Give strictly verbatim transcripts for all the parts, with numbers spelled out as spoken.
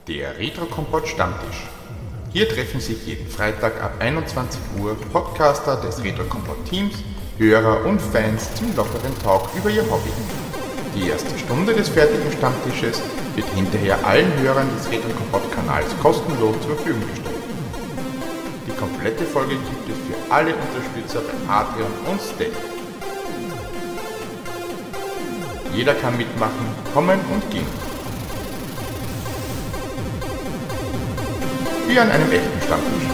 Der Retro-Kompott Stammtisch. Hier treffen sich jeden Freitag ab einundzwanzig Uhr Podcaster des Retro-Kompott-Teams, Hörer und Fans zum lockeren Talk über ihr Hobby. Die erste Stunde des fertigen Stammtisches wird hinterher allen Hörern des Retro-Kompott-Kanals kostenlos zur Verfügung gestellt. Die komplette Folge gibt es für alle Unterstützer bei Patreon und Steady. Jeder kann mitmachen, kommen und gehen. Wie an einem echten Stammtisch.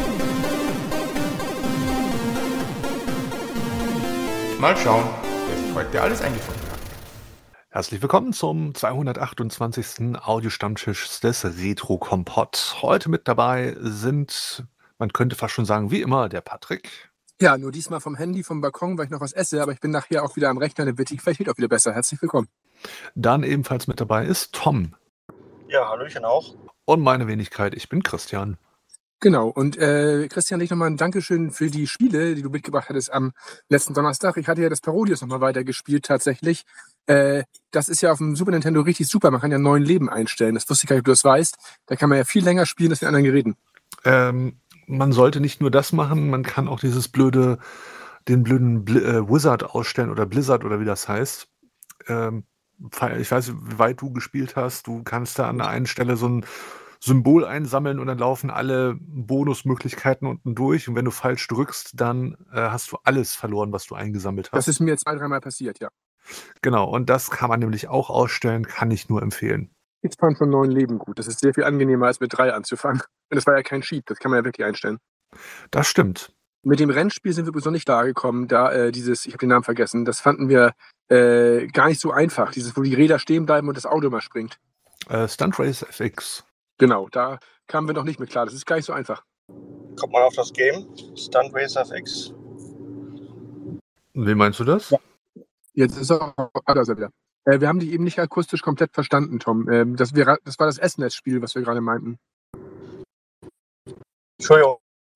Mal schauen, wer sich heute alles eingefunden hat. Herzlich willkommen zum zweihundertachtundzwanzigsten Audiostammtisch des Retro-Kompott. Heute mit dabei sind, man könnte fast schon sagen, wie immer, der Patrick. Ja, nur diesmal vom Handy, vom Balkon, weil ich noch was esse, aber ich bin nachher auch wieder am Rechner, dann wird die Qualität auch wieder besser. Herzlich willkommen. Dann ebenfalls mit dabei ist Tom. Ja, hallöchen auch. Und meine Wenigkeit, ich bin Christian. Genau, und äh, Christian, leg nochmal ein Dankeschön für die Spiele, die du mitgebracht hattest am letzten Donnerstag. Ich hatte ja das Parodius nochmal weitergespielt tatsächlich. Äh, das ist ja auf dem Super Nintendo richtig super. Man kann ja neun Leben einstellen. Das wusste ich gar nicht, ob du das weißt. Da kann man ja viel länger spielen als mit anderen Geräten. Ähm, man sollte nicht nur das machen, man kann auch dieses blöde, den blöden Bl- äh, Wizard ausstellen oder Blizzard oder wie das heißt. Ähm, ich weiß, wie weit du gespielt hast. Du kannst da an der einen Stelle so ein Symbol einsammeln und dann laufen alle Bonusmöglichkeiten unten durch. Und wenn du falsch drückst, dann äh, hast du alles verloren, was du eingesammelt hast. Das ist mir zwei, dreimal passiert, ja. Genau, und das kann man nämlich auch ausstellen, kann ich nur empfehlen. Ich fand von neun Leben gut. Das ist sehr viel angenehmer, als mit drei anzufangen. Und das war ja kein Cheat, das kann man ja wirklich einstellen. Das stimmt. Mit dem Rennspiel sind wir übrigens noch nicht da gekommen, da äh, dieses, ich habe den Namen vergessen, das fanden wir äh, gar nicht so einfach, dieses, wo die Räder stehen bleiben und das Auto mal springt. Äh, Stunt Race F X. Genau, da kamen wir noch nicht mit klar, das ist gar nicht so einfach. Kommt mal auf das Game. Stunt Racer F X. Wie meinst du das? Ja. Jetzt ist er auch da wieder. Äh, wir haben dich eben nicht akustisch komplett verstanden, Tom. Ähm, das, wir, das war das S N E S-Spiel, was wir gerade meinten. Entschuldigung.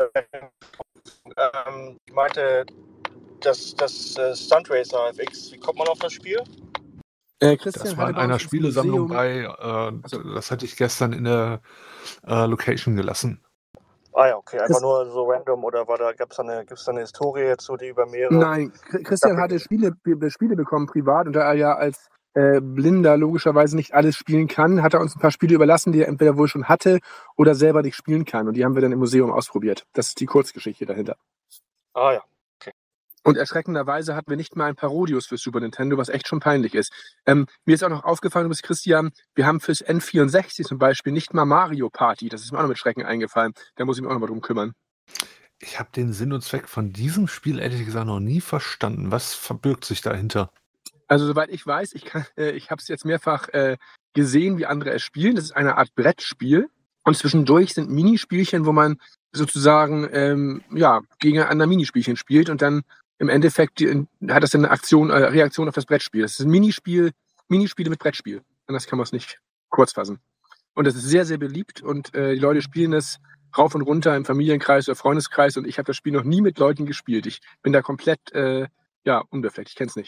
Ähm, ich meinte, das, das äh, Stunt Racer F X. Wie kommt man auf das Spiel? Äh, Christian Das war in hatte bei einer uns ins Spielesammlung Museum- bei, äh, Achso. das hatte ich gestern in der äh, Location gelassen. Ah ja, okay. Einfach Das- nur so random oder war da, gab's da eine, gibt's da eine Historie jetzt so, die über mehrere... Nein, Chri- Christian hatte Spiele, Spiele bekommen privat und da er ja als äh, Blinder logischerweise nicht alles spielen kann, hat er uns ein paar Spiele überlassen, die er entweder wohl schon hatte oder selber nicht spielen kann. Und die haben wir dann im Museum ausprobiert. Das ist die Kurzgeschichte dahinter. Ah ja. Und erschreckenderweise hatten wir nicht mal ein Parodius für Super Nintendo, was echt schon peinlich ist. Ähm, mir ist auch noch aufgefallen, du bist Christian, wir haben fürs N vierundsechzig zum Beispiel nicht mal Mario Party. Das ist mir auch noch mit Schrecken eingefallen. Da muss ich mich auch noch mal drum kümmern. Ich habe den Sinn und Zweck von diesem Spiel ehrlich gesagt noch nie verstanden. Was verbirgt sich dahinter? Also soweit ich weiß, ich, kann, äh, ich habe es jetzt mehrfach äh, gesehen, wie andere es spielen. Das ist eine Art Brettspiel. Und zwischendurch sind Minispielchen, wo man sozusagen ähm, ja, gegeneinander Minispielchen spielt und dann im Endeffekt die, hat das dann eine Aktion, äh, Reaktion auf das Brettspiel. Das ist ein Minispiel, Minispiele mit Brettspiel. Anders kann man es nicht kurz fassen. Und das ist sehr, sehr beliebt und äh, die Leute spielen es rauf und runter im Familienkreis oder Freundeskreis und ich habe das Spiel noch nie mit Leuten gespielt. Ich bin da komplett äh, ja, unbefleckt. Ich kenne es nicht.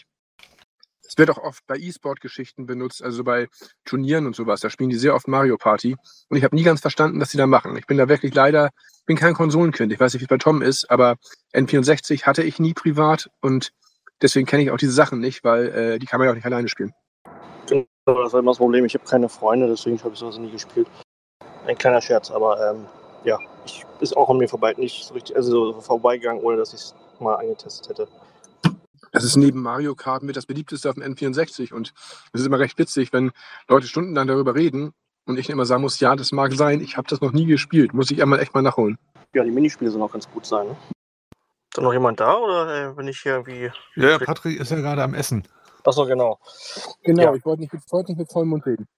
Es wird auch oft bei E-Sport-Geschichten benutzt, also bei Turnieren und sowas. Da spielen die sehr oft Mario Party. Und ich habe nie ganz verstanden, was sie da machen. Ich bin da wirklich leider, bin kein Konsolenkind. Ich weiß nicht, wie es bei Tom ist, aber N vierundsechzig hatte ich nie privat und deswegen kenne ich auch diese Sachen nicht, weil äh, die kann man ja auch nicht alleine spielen. Genau, das war immer das Problem. Ich habe keine Freunde, deswegen habe ich sowas nie gespielt. Ein kleiner Scherz, aber ähm, ja, ich ist auch an mir vorbei, nicht so richtig, also so vorbeigegangen, ohne dass ich es mal angetestet hätte. Das ist neben Mario Kart mit das beliebteste auf dem N vierundsechzig und es ist immer recht witzig, wenn Leute stundenlang darüber reden und ich immer sagen muss, ja, das mag sein, ich habe das noch nie gespielt, muss ich einmal echt mal nachholen. Ja, die Minispiele sollen auch ganz gut sein. Ne? Ist da noch jemand da oder äh, bin ich hier irgendwie... Ja, ja, Patrick ist ja gerade am Essen. Achso, genau. Genau, Ja. ich wollte nicht, ich wollte nicht mit vollem Mund reden.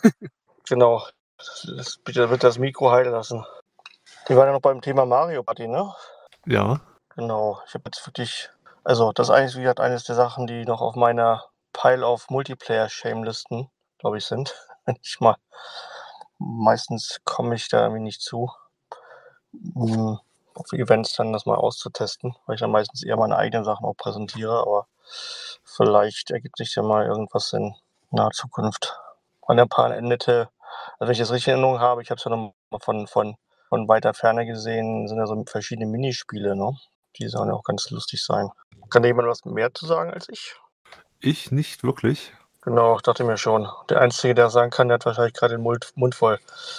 Genau. Das, bitte wird das Mikro heilen lassen. Die waren ja noch beim Thema Mario Party, ne? Ja. Genau. Ich habe jetzt wirklich... Also, das ist eigentlich, wie gesagt, eines der Sachen, die noch auf meiner Pile of Multiplayer-Shame-Listen, glaube ich, sind. Wenn ich mal... Meistens komme ich da irgendwie nicht zu, um auf Events dann das mal auszutesten, weil ich dann meistens eher meine eigenen Sachen auch präsentiere, aber vielleicht ergibt sich ja mal irgendwas in naher Zukunft. An der Pan endete Also wenn ich das richtig in Erinnerung habe, ich habe es ja noch mal von, von, von weiter Ferne gesehen, sind ja so verschiedene Minispiele, ne? Die sollen ja auch ganz lustig sein. Kann da jemand was mehr zu sagen als ich? Ich nicht wirklich. Genau, ich dachte mir schon. Der Einzige, der sagen kann, der hat wahrscheinlich gerade den Mund, Mund voll.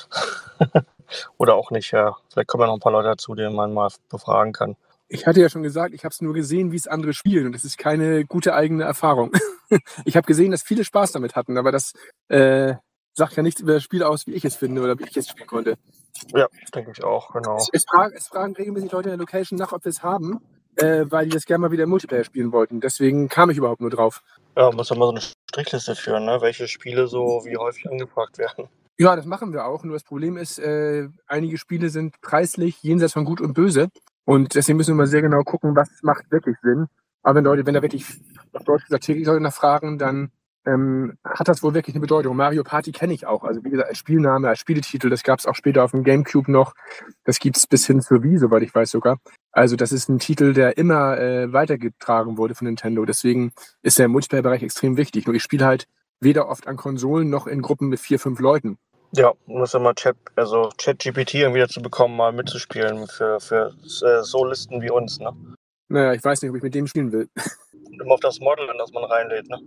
Oder auch nicht, ja. Vielleicht kommen ja noch ein paar Leute dazu, die man mal befragen kann. Ich hatte ja schon gesagt, ich habe es nur gesehen, wie es andere spielen. Und das ist keine gute eigene Erfahrung. Ich habe gesehen, dass viele Spaß damit hatten, aber das äh, sagt ja nichts über das Spiel aus, wie ich es finde oder wie ich es spielen konnte. Ja, denke ich auch, genau. Es, es, fragen, es fragen regelmäßig Leute in der Location nach, ob wir es haben, äh, weil die das gerne mal wieder im Multiplayer spielen wollten. Deswegen kam ich überhaupt nur drauf. Ja, muss ja mal so eine Strichliste führen, ne? Welche Spiele so wie häufig angefragt werden. Ja, das machen wir auch. Nur das Problem ist, äh, einige Spiele sind preislich jenseits von Gut und Böse. Und deswegen müssen wir mal sehr genau gucken, was macht wirklich Sinn. Aber wenn Leute, wenn da wirklich auf Deutsch gesagt täglich Leute nachfragen, dann ähm, hat das wohl wirklich eine Bedeutung. Mario Party kenne ich auch. Also wie gesagt, als Spielname, als Spieletitel, das gab es auch später auf dem GameCube noch. Das gibt es bis hin zur Wii, soweit ich weiß sogar. Also das ist ein Titel, der immer äh, weitergetragen wurde von Nintendo. Deswegen ist der im Multiplayer-Bereich extrem wichtig. Nur ich spiele halt weder oft an Konsolen noch in Gruppen mit vier, fünf Leuten. Ja, muss immer Chat, also ChatGPT irgendwie dazu bekommen, mal mitzuspielen für, für äh, so Listen wie uns, ne? Naja, ich weiß nicht, ob ich mit dem spielen will. Und immer auf das Model, in das man reinlädt, ne?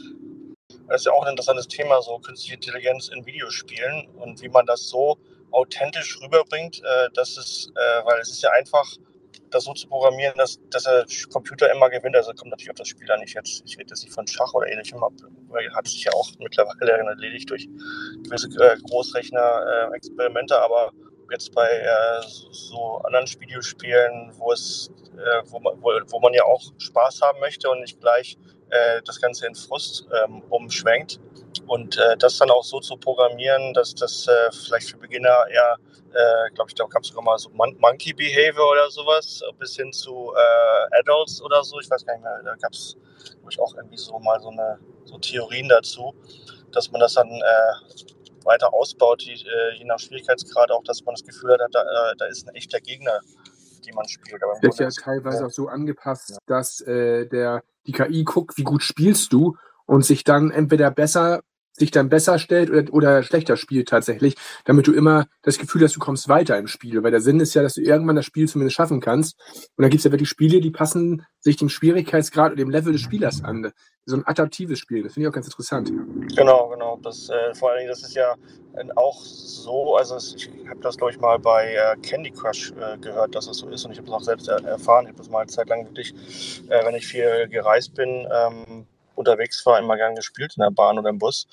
Das ist ja auch ein interessantes Thema, so künstliche Intelligenz in Videospielen und wie man das so authentisch rüberbringt, äh, dass es, äh, weil es ist ja einfach, das so zu programmieren, dass, dass der Computer immer gewinnt. Also kommt natürlich auf das Spiel an. Ich, jetzt, ich rede jetzt nicht von Schach oder ähnlichem, weil hat sich ja auch mittlerweile erledigt durch gewisse äh, Großrechner-Experimente, äh, aber jetzt bei äh, so, so anderen Videospielen, wo es, äh, wo, man, wo, wo man ja auch Spaß haben möchte und nicht gleich äh, das Ganze in Frust ähm, umschwenkt. Und äh, das dann auch so zu programmieren, dass das äh, vielleicht für Beginner eher, äh, glaube ich, da gab es sogar mal so Mon- Monkey Behavior oder sowas, bis hin zu äh, Adults oder so. Ich weiß gar nicht mehr, da gab es, glaube ich, auch irgendwie so mal so eine so Theorien dazu, dass man das dann äh, weiter ausbaut, die, äh, je nach Schwierigkeitsgrad auch, dass man das Gefühl hat, da, äh, da ist ein echter Gegner, die man spielt. Aber das ist ja teilweise ja auch so angepasst, ja, dass äh, der, die K I guckt, wie gut spielst du und sich dann entweder besser sich dann besser stellt oder, oder schlechter spielt tatsächlich, damit du immer das Gefühl hast, du kommst weiter im Spiel. Weil der Sinn ist ja, dass du irgendwann das Spiel zumindest schaffen kannst. Und dann gibt es ja wirklich Spiele, die passen sich dem Schwierigkeitsgrad und dem Level des Spielers an. So ein adaptives Spiel, das finde ich auch ganz interessant. Genau, genau. Das, äh, vor allen Dingen, das ist ja auch so, also ich habe das, glaube ich, mal bei äh, Candy Crush äh, gehört, dass das so ist. Und ich habe das auch selbst erfahren. Ich habe das mal eine Zeit lang wirklich, äh, wenn ich viel gereist bin, ähm, unterwegs war, immer gern gespielt in der Bahn oder im Bus.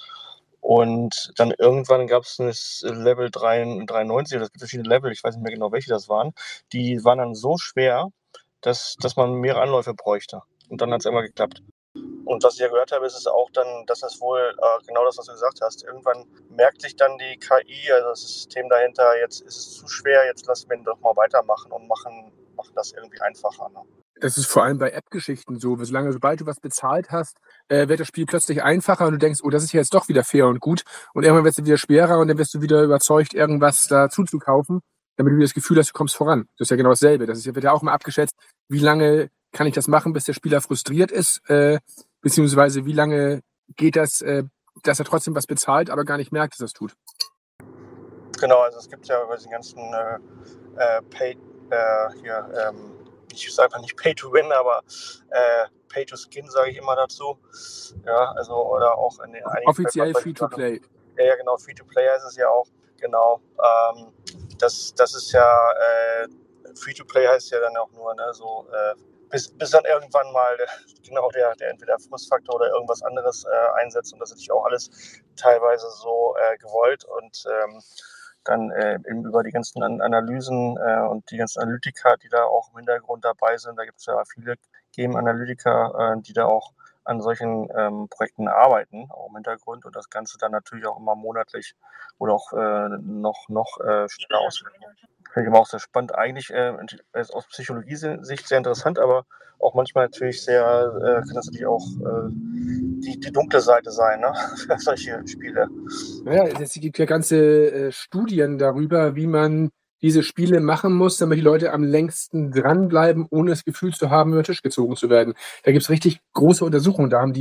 Und dann irgendwann gab es das Level dreiundneunzig, das gibt verschiedene Level, ich weiß nicht mehr genau, welche das waren. Die waren dann so schwer, dass, dass man mehrere Anläufe bräuchte. Und dann hat es immer geklappt. Und was ich ja gehört habe, ist es auch dann, dass das wohl äh, genau das, was du gesagt hast. Irgendwann merkt sich dann die K I, also das System dahinter, jetzt ist es zu schwer, jetzt lassen wir ihn doch mal weitermachen und machen, machen das irgendwie einfacher. Ne? Das ist vor allem bei App-Geschichten so. Solange, sobald du was bezahlt hast, äh, wird das Spiel plötzlich einfacher und du denkst, oh, das ist ja jetzt doch wieder fair und gut. Und irgendwann wird es wieder schwerer und dann wirst du wieder überzeugt, irgendwas dazu zu kaufen, damit du wieder das Gefühl hast, du kommst voran. Das ist ja genau dasselbe. Das ist, wird ja auch mal abgeschätzt, wie lange kann ich das machen, bis der Spieler frustriert ist, äh, beziehungsweise wie lange geht das, äh, dass er trotzdem was bezahlt, aber gar nicht merkt, dass er es tut. Genau, also es gibt ja bei den ganzen äh, äh, Pay, äh, hier, ähm, ich sage nicht Pay to Win, aber äh, Pay to Skin sage ich immer dazu. Ja, also oder auch in den einigen offiziell Free to Play. Ja, ja, genau, Free to Play ist es ja auch. Genau. Ähm, das, das ist ja äh, Free to Play heißt ja dann auch nur, ne, so äh, bis, bis dann irgendwann mal genau der, der entweder Frustfaktor oder irgendwas anderes äh, einsetzt und das ist natürlich auch alles teilweise so äh, gewollt und ähm, dann äh, eben über die ganzen An- Analysen äh, und die ganzen Analytiker, die da auch im Hintergrund dabei sind. Da gibt es ja viele Game-Analytiker, äh, die da auch an solchen ähm, Projekten arbeiten, auch im Hintergrund und das Ganze dann natürlich auch immer monatlich oder auch äh, noch, noch äh, schneller auswirken. Finde ich immer auch sehr spannend. Eigentlich äh, aus Psychologie-Sicht sehr interessant, aber auch manchmal natürlich sehr, äh, kann das natürlich auch äh, die, die dunkle Seite sein, ne? Für solche Spiele. Naja, es gibt ja ganze äh, Studien darüber, wie man diese Spiele machen muss, damit die Leute am längsten dranbleiben, ohne das Gefühl zu haben, über den Tisch gezogen zu werden. Da gibt es richtig große Untersuchungen. Da haben die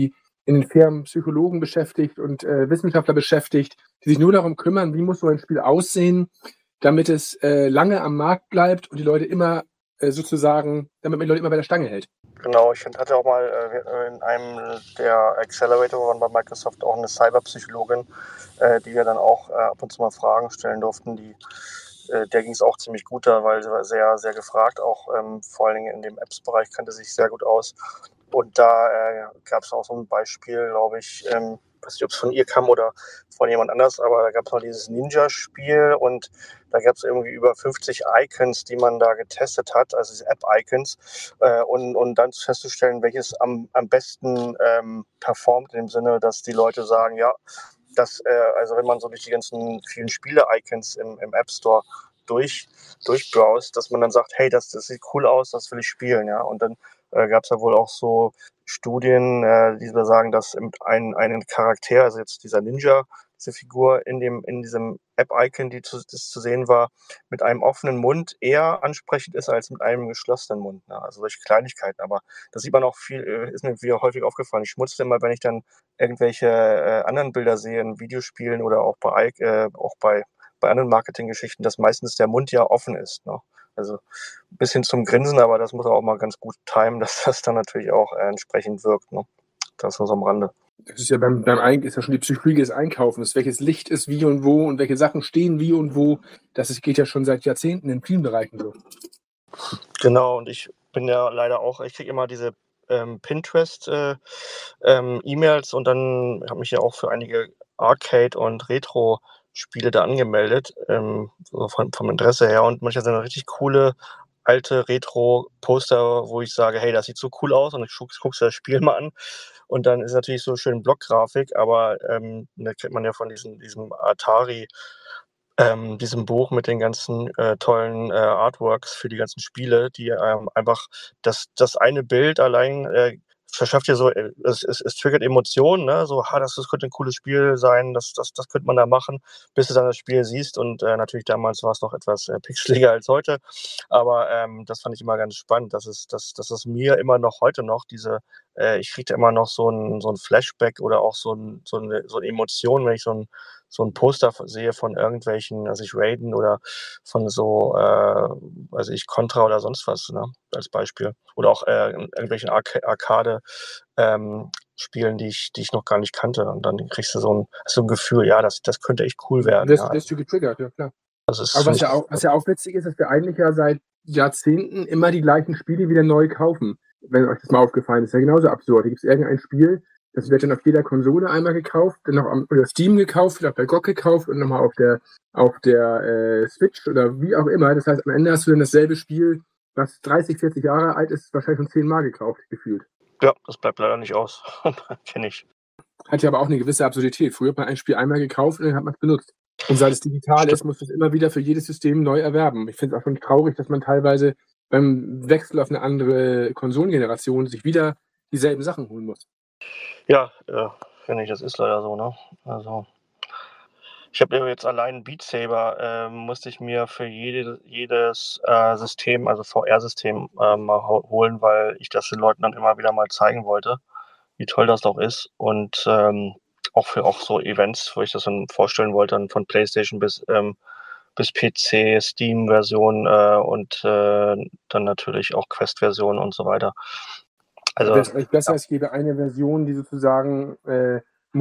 in den Firmen Psychologen beschäftigt und äh, Wissenschaftler beschäftigt, die sich nur darum kümmern, wie muss so ein Spiel aussehen, damit es äh, lange am Markt bleibt und die Leute immer äh, sozusagen, damit man die Leute immer bei der Stange hält. Genau, ich hatte auch mal äh, in einem der Accelerator bei Microsoft auch eine Cyberpsychologin, äh, die wir dann auch äh, ab und zu mal Fragen stellen durften. Die, äh, der ging es auch ziemlich gut da, weil sie war sehr, sehr gefragt, auch ähm, vor allen Dingen in dem Apps-Bereich kannte sich sehr gut aus. Und da äh, gab es auch so ein Beispiel, glaube ich, ähm, ich weiß nicht, ob es von ihr kam oder von jemand anders, aber da gab es noch dieses Ninja-Spiel und da gab es irgendwie über fünfzig Icons, die man da getestet hat, also diese App-Icons, äh, und, und dann festzustellen, welches am, am besten ähm, performt, in dem Sinne, dass die Leute sagen, ja, das, äh, also wenn man so durch die ganzen vielen Spiele-Icons im, im App Store durch, durchbrowst, dass man dann sagt, hey, das, das sieht cool aus, das will ich spielen, ja, und dann äh, gab es ja wohl auch so Studien, äh, die sagen, dass ein, ein Charakter, also jetzt dieser Ninja, diese Figur in dem in diesem App-Icon, die zu, das zu sehen war, mit einem offenen Mund eher ansprechend ist als mit einem geschlossenen Mund. Ne? Also solche Kleinigkeiten. Aber das sieht man auch viel, äh, ist mir wieder häufig aufgefallen. Ich schmunzle immer, wenn ich dann irgendwelche äh, anderen Bilder sehe in Videospielen oder auch bei äh, auch bei, bei anderen Marketinggeschichten, dass meistens der Mund ja offen ist. Ne? Also ein bisschen zum Grinsen, aber das muss auch mal ganz gut timen, dass das dann natürlich auch äh, entsprechend wirkt. Ne? Das nur so am Rande. Das ist ja beim, beim Ein ist ja schon die Psychologie des Einkaufens. Welches Licht ist wie und wo und welche Sachen stehen wie und wo. Das ist, geht ja schon seit Jahrzehnten in vielen Bereichen so. Genau, und ich bin ja leider auch, ich kriege immer diese ähm, Pinterest-E-Mails äh, ähm, und dann habe ich ja auch für einige Arcade- und Retro-Spiele da angemeldet, ähm, so von, vom Interesse her. Und manchmal sind da richtig coole alte Retro-Poster, wo ich sage, hey, das sieht so cool aus und ich gucke guck das Spiel mal an. Und dann ist natürlich so schön Blockgrafik, aber ähm, da kriegt man ja von diesem, diesem Atari, ähm, diesem Buch mit den ganzen äh, tollen äh, Artworks für die ganzen Spiele, die ähm, einfach das, das eine Bild allein äh, verschafft ja so, äh, es, es, es triggert Emotionen, ne? So, ha, das, das könnte ein cooles Spiel sein, das, das, das könnte man da machen, bis du dann das Spiel siehst. Und äh, natürlich damals war es noch etwas äh, pixeliger als heute, aber ähm, das fand ich immer ganz spannend, dass es, dass, dass es mir immer noch heute noch diese, äh, ich kriege da immer noch so ein, so ein Flashback oder auch so, ein, so, eine, so eine Emotion, wenn ich so ein so ein Poster sehe von irgendwelchen, also ich Raiden oder von so, äh, also ich Contra oder sonst was, ne, als Beispiel. Oder auch äh, irgendwelchen Arca- Arcade-Spielen, ähm, die ich, die ich noch gar nicht kannte. Und dann kriegst du so ein, so ein Gefühl, ja, das, das könnte echt cool werden. Das Ja. wirst du getriggert, ja klar. Das ist, Aber was finde ja, ich, auch, was ja auch witzig ist, dass wir eigentlich ja seit Jahrzehnten immer die gleichen Spiele wieder neu kaufen. Wenn euch das mal aufgefallen ist, ist ja genauso absurd. Da gibt es irgendein Spiel, das wird dann auf jeder Konsole einmal gekauft, dann noch am oder Steam gekauft, vielleicht bei G O G gekauft und nochmal auf der, auf der äh, Switch oder wie auch immer. Das heißt, am Ende hast du dann dasselbe Spiel, was dreißig, vierzig Jahre alt ist, wahrscheinlich schon zehnmal gekauft, gefühlt. ja, das bleibt leider nicht aus. Kenne ich. Hat ja aber auch eine gewisse Absurdität. Früher hat man ein Spiel einmal gekauft und dann hat man es benutzt. Und seit es digital ist, muss man es immer wieder für jedes System neu erwerben. Ich finde es auch schon traurig, dass man teilweise beim Wechsel auf eine andere Konsolengeneration sich wieder dieselben Sachen holen muss. Ja, äh, finde ich, das ist leider so, ne? Also, ich habe jetzt allein Beat Saber, äh, musste ich mir für jede, jedes äh, System, also V R-System, äh, mal ho- holen, weil ich das den Leuten dann immer wieder mal zeigen wollte, wie toll das doch ist. Und ähm, auch für auch so Events, wo ich das dann vorstellen wollte, dann von PlayStation bis, ähm, bis P C, Steam-Version äh, und äh, dann natürlich auch Quest-Version und so weiter. Also, Also, wäre es eigentlich besser, es gäbe eine Version, die sozusagen äh,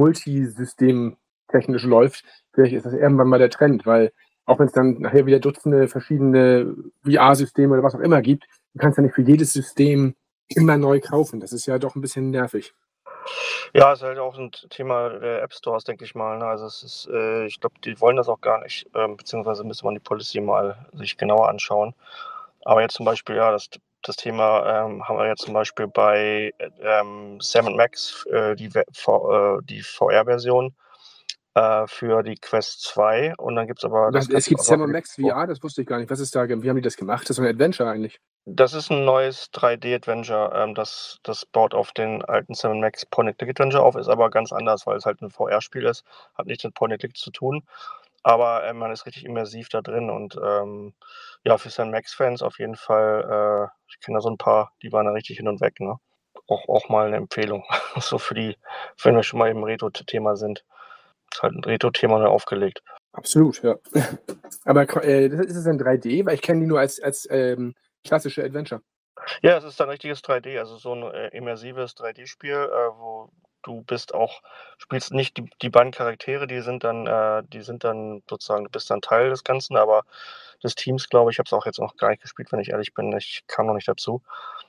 multisystemtechnisch läuft. Vielleicht ist das irgendwann mal der Trend, weil auch wenn es dann nachher wieder Dutzende verschiedene V R-Systeme oder was auch immer gibt, du kannst ja nicht für jedes System immer neu kaufen. Das ist ja doch ein bisschen nervig. ja, ist halt auch ein Thema der App Stores, denke ich mal. Ne? Also es ist, äh, ich glaube, die wollen das auch gar nicht, ähm, beziehungsweise müsste man die Policy mal sich genauer anschauen. Aber jetzt zum Beispiel, ja, das, das Thema ähm, haben wir jetzt zum Beispiel bei ähm, Sam Max, äh, die, We- V- äh, die V R-Version äh, für die Quest zwei und dann gibt es aber Das, das es Ganze gibt auch Sam noch und Max V R, das wusste ich gar nicht. Was ist da? Wie haben die das gemacht? Das ist so ein Adventure eigentlich. Das ist ein neues drei D-Adventure. Ähm, das, das baut auf den alten Sam Max Point-and-Click Adventure auf, ist aber ganz anders, weil es halt ein V R-Spiel ist, hat nichts mit Point-and-Click zu tun. Aber äh, man ist richtig immersiv da drin und ähm, ja, für Sam Max-Fans auf jeden Fall, äh, ich kenne da so ein paar, die waren da richtig hin und weg. Ne? auch, auch mal eine Empfehlung. So für die, wenn wir schon mal im Retro-Thema sind. Ist halt ein Retro-Thema neu aufgelegt. Absolut, ja. Aber äh, ist es in drei D? Weil ich kenne die nur als, als ähm, klassische Adventure. Ja, es ist ein richtiges drei D, also so ein äh, immersives drei D-Spiel, äh, wo du bist auch, spielst nicht die, die beiden Charaktere, die sind dann, äh, die sind dann sozusagen, du bist dann Teil des Ganzen, aber des Teams, glaube ich, ich habe es auch jetzt noch gar nicht gespielt, wenn ich ehrlich bin, ich kam noch nicht dazu.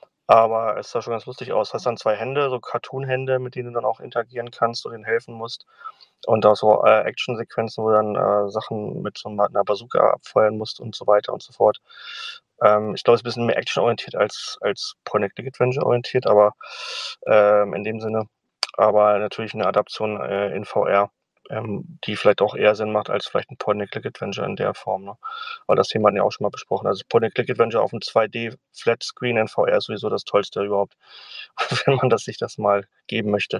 Aber es sah schon ganz lustig aus. Du hast dann zwei Hände, so Cartoon-Hände, mit denen du dann auch interagieren kannst und denen helfen musst. Und auch so äh, Action-Sequenzen, wo du dann äh, Sachen mit so einer Bazooka abfeuern musst und so weiter und so fort. Ähm, ich glaube, es ist ein bisschen mehr Action-orientiert als, als Point-and-Click-Adventure orientiert, aber ähm, in dem Sinne. Aber natürlich eine Adaption äh, in V R, ähm, die vielleicht auch eher Sinn macht als vielleicht ein Point-and-Click-Adventure in der Form. Ne? Aber das Thema hatten wir auch schon mal besprochen. Also Point-and-Click-Adventure auf einem zwei D-Flat-Screen in V R ist sowieso das Tollste überhaupt, wenn man das sich das mal geben möchte.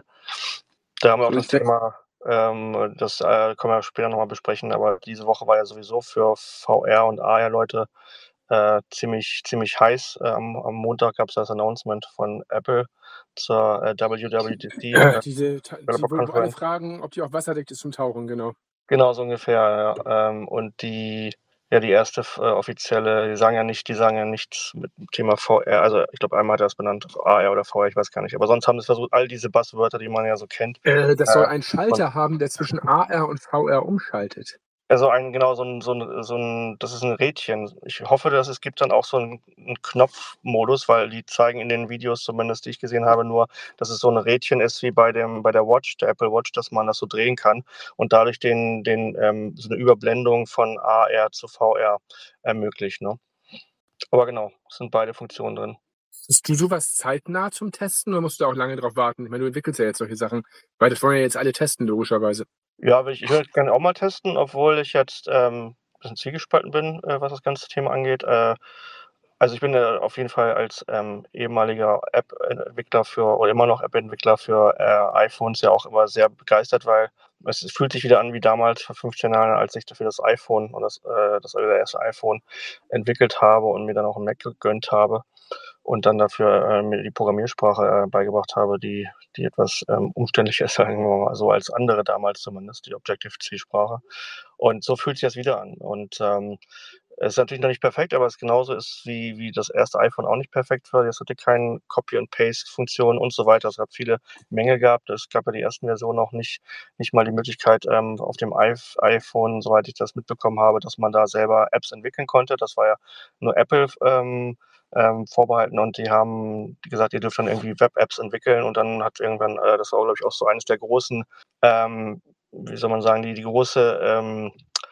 Da haben wir auch das Thema, ähm, das äh, können wir später nochmal besprechen, aber diese Woche war ja sowieso für V R und A R-Leute äh, ziemlich, ziemlich heiß. Äh, am, am Montag gab es das Announcement von Apple zur äh, W W D C. Äh, diese, die, wo, wo alle fragen, ob die auch wasserdicht ist zum Tauchen, genau. Genau, so ungefähr, ja. Ähm, und die, ja, die erste äh, offizielle, die sagen ja nicht, die sagen ja nichts mit dem Thema V R, also ich glaube, einmal hat er das benannt, A R oder V R, ich weiß gar nicht, aber sonst haben sie versucht, all diese Buzzwörter, die man ja so kennt. Äh, das soll äh, einen Schalter haben, der zwischen A R und V R umschaltet. Also ein, genau, so ein, so ein, so ein, das ist ein Rädchen. Ich hoffe, dass es gibt dann auch so einen, einen Knopfmodus, weil die zeigen in den Videos zumindest, die ich gesehen habe, nur, dass es so ein Rädchen ist wie bei dem, bei der Watch, der Apple Watch, dass man das so drehen kann und dadurch den, den, ähm, so eine Überblendung von A R zu V R ermöglicht, ne? Aber genau, es sind beide Funktionen drin. Hast du sowas zeitnah zum Testen oder musst du auch lange drauf warten? Ich meine, du entwickelst ja jetzt solche Sachen, weil das wollen ja jetzt alle testen, logischerweise. Ja, ich, ich würde gerne auch mal testen, obwohl ich jetzt ähm, ein bisschen zwiegespalten bin, äh, was das ganze Thema angeht. Äh, also ich bin äh, auf jeden Fall als ähm, ehemaliger App-Entwickler für, oder immer noch App-Entwickler für äh, iPhones ja auch immer sehr begeistert, weil es, es fühlt sich wieder an wie damals vor fünfzehn Jahren, als ich dafür das iPhone oder das, äh, das allererste iPhone entwickelt habe und mir dann auch ein Mac gegönnt habe. Und dann dafür äh, mir die Programmiersprache äh, beigebracht habe, die, die etwas ähm, umständlicher ist, sagen wir mal so, als andere damals zumindest, die Objective-C-Sprache. Und so fühlt sich das wieder an. Und ähm, es ist natürlich noch nicht perfekt, aber es genauso ist wie, wie das erste iPhone auch nicht perfekt war. Es hatte keine Copy-and-Paste-Funktion und so weiter. Es gab viele Mängel gehabt. Es gab ja die ersten Versionen auch nicht, nicht mal die Möglichkeit, ähm, auf dem iPhone, soweit ich das mitbekommen habe, dass man da selber Apps entwickeln konnte. Das war ja nur Apple ähm, ähm, vorbehalten und die haben gesagt, ihr dürft dann irgendwie Web-Apps entwickeln und dann hat irgendwann, äh, das war glaube ich auch so eines der großen, ähm, wie soll man sagen, die, die große, ähm,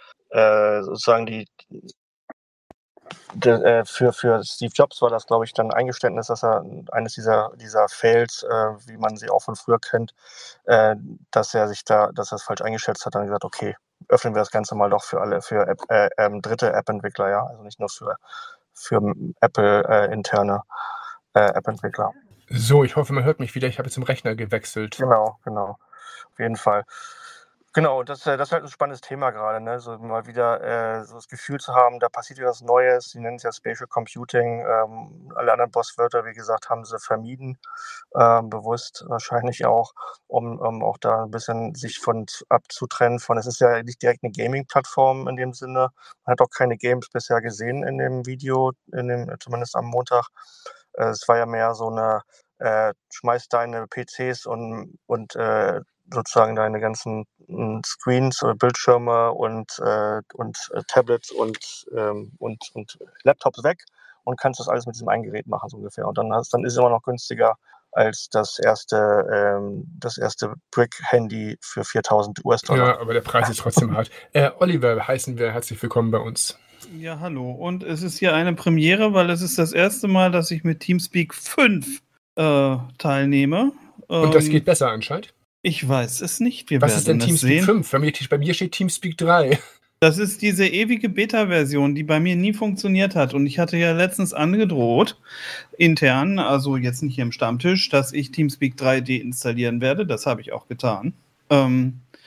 äh, sozusagen die, De, äh, für, für Steve Jobs war das, glaube ich, dann ein Eingeständnis, dass er eines dieser, dieser Fails, äh, wie man sie auch von früher kennt, äh, dass er sich da, dass er es falsch eingeschätzt hat, dann gesagt, okay, öffnen wir das Ganze mal doch für alle, für App, äh, ähm, dritte App-Entwickler, ja, also nicht nur für, für Apple äh, interne äh, App-Entwickler. So, ich hoffe, man hört mich wieder. Ich habe jetzt zum Rechner gewechselt. Genau, genau, auf jeden Fall. Genau, das, das ist halt ein spannendes Thema gerade, ne? So mal wieder äh, so das Gefühl zu haben, da passiert ja was Neues. Sie nennen es ja Spatial Computing. Ähm, alle anderen Bosswörter, wie gesagt, haben sie vermieden, ähm, bewusst wahrscheinlich auch, um, um auch da ein bisschen sich von abzutrennen von. Es ist ja nicht direkt eine Gaming-Plattform in dem Sinne. Man hat auch keine Games bisher gesehen in dem Video, in dem, zumindest am Montag. Äh, es war ja mehr so eine äh, schmeiß deine P Cs und, und äh, sozusagen deine ganzen Screens oder Bildschirme und, äh, und äh, Tablets und, ähm, und, und Laptops weg und kannst das alles mit diesem einen Gerät machen, so ungefähr. Und dann, hast, dann ist es immer noch günstiger als das erste, ähm, das erste Brick-Handy für viertausend US-Dollar. Ja, aber der Preis ist trotzdem hart. Äh, Oliver heißen wir, herzlich willkommen bei uns. Ja, hallo. Und es ist hier eine Premiere, weil es ist das erste Mal, dass ich mit TeamSpeak fünf äh, teilnehme. Und das geht besser anscheinend? Ich weiß es nicht. Wir Was werden ist denn es TeamSpeak sehen. fünf? Bei mir, bei mir steht TeamSpeak drei. Das ist diese ewige Beta-Version, die bei mir nie funktioniert hat. Und ich hatte ja letztens angedroht, intern, also jetzt nicht hier im Stammtisch, dass ich TeamSpeak drei deinstallieren werde. Das habe ich auch getan. Ähm,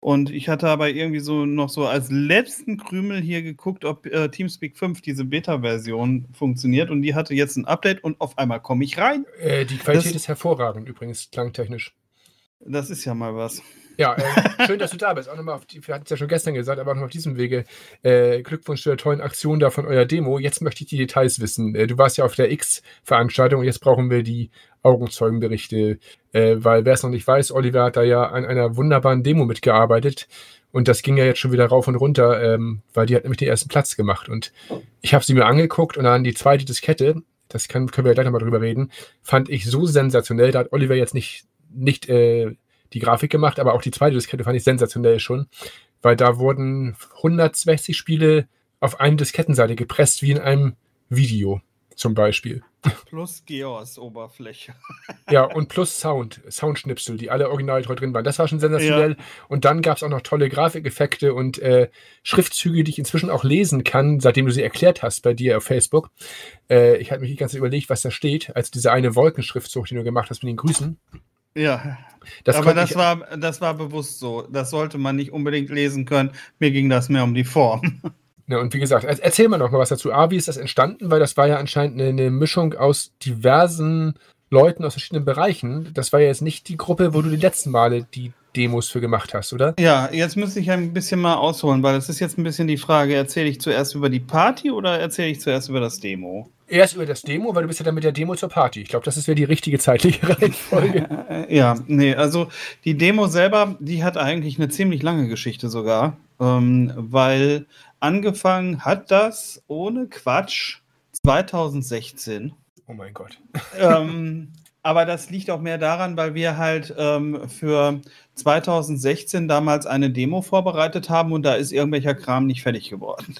Und ich hatte aber irgendwie so noch so als letzten Krümel hier geguckt, ob äh, TeamSpeak fünf, diese Beta-Version, funktioniert. Und die hatte jetzt ein Update und auf einmal komme ich rein. Äh, die Qualität Das- ist hervorragend übrigens, klangtechnisch. Das ist ja mal was. Ja, äh, schön, dass du da bist. Auch nochmal auf die, wir hatten es ja schon gestern gesagt, aber auch noch auf diesem Wege. Äh, Glückwunsch zu der tollen Aktion da von eurer Demo. Jetzt möchte ich die Details wissen. Äh, du warst ja auf der X-Veranstaltung und jetzt brauchen wir die Augenzeugenberichte. Äh, weil wer es noch nicht weiß, Oliver hat da ja an einer wunderbaren Demo mitgearbeitet. Und das ging ja jetzt schon wieder rauf und runter, ähm, weil die hat nämlich den ersten Platz gemacht. Und ich habe sie mir angeguckt und dann die zweite Diskette, das kann, können wir ja gleich nochmal drüber reden, fand ich so sensationell. Da hat Oliver jetzt nicht, nicht äh, die Grafik gemacht, aber auch die zweite Diskette fand ich sensationell schon, weil da wurden hundertsechzig Spiele auf eine Diskettenseite gepresst, wie in einem Video zum Beispiel. Plus Geos-Oberfläche. Ja, und plus Sound, Soundschnipsel, die alle originaltreu drin waren. Das war schon sensationell. Ja. Und dann gab es auch noch tolle Grafikeffekte und äh, Schriftzüge, die ich inzwischen auch lesen kann, seitdem du sie erklärt hast bei dir auf Facebook. Äh, ich hatte mich die ganze Zeit überlegt, was da steht, als diese eine Wolkenschriftzug, die du gemacht hast mit den Grüßen. Ja, das aber das ich, war, das war bewusst so. Das sollte man nicht unbedingt lesen können. Mir ging das mehr um die Form. Ja, und wie gesagt, erzähl mal noch mal was dazu. A, wie ist das entstanden? Weil das war ja anscheinend eine, eine Mischung aus diversen Leuten aus verschiedenen Bereichen. Das war ja jetzt nicht die Gruppe, wo du die letzten Male die Demos für gemacht hast, oder? Ja, jetzt müsste ich ein bisschen mal ausholen, weil es ist jetzt ein bisschen die Frage, erzähle ich zuerst über die Party oder erzähle ich zuerst über das Demo? Erst über das Demo, weil du bist ja dann mit der Demo zur Party. Ich glaube, das ist ja die richtige zeitliche Reihenfolge. Ja, nee, also die Demo selber, die hat eigentlich eine ziemlich lange Geschichte sogar, ähm, weil angefangen hat das ohne Quatsch zwanzig sechzehn. Oh mein Gott. ähm, aber das liegt auch mehr daran, weil wir halt ähm, für zwanzig sechzehn damals eine Demo vorbereitet haben und da ist irgendwelcher Kram nicht fertig geworden.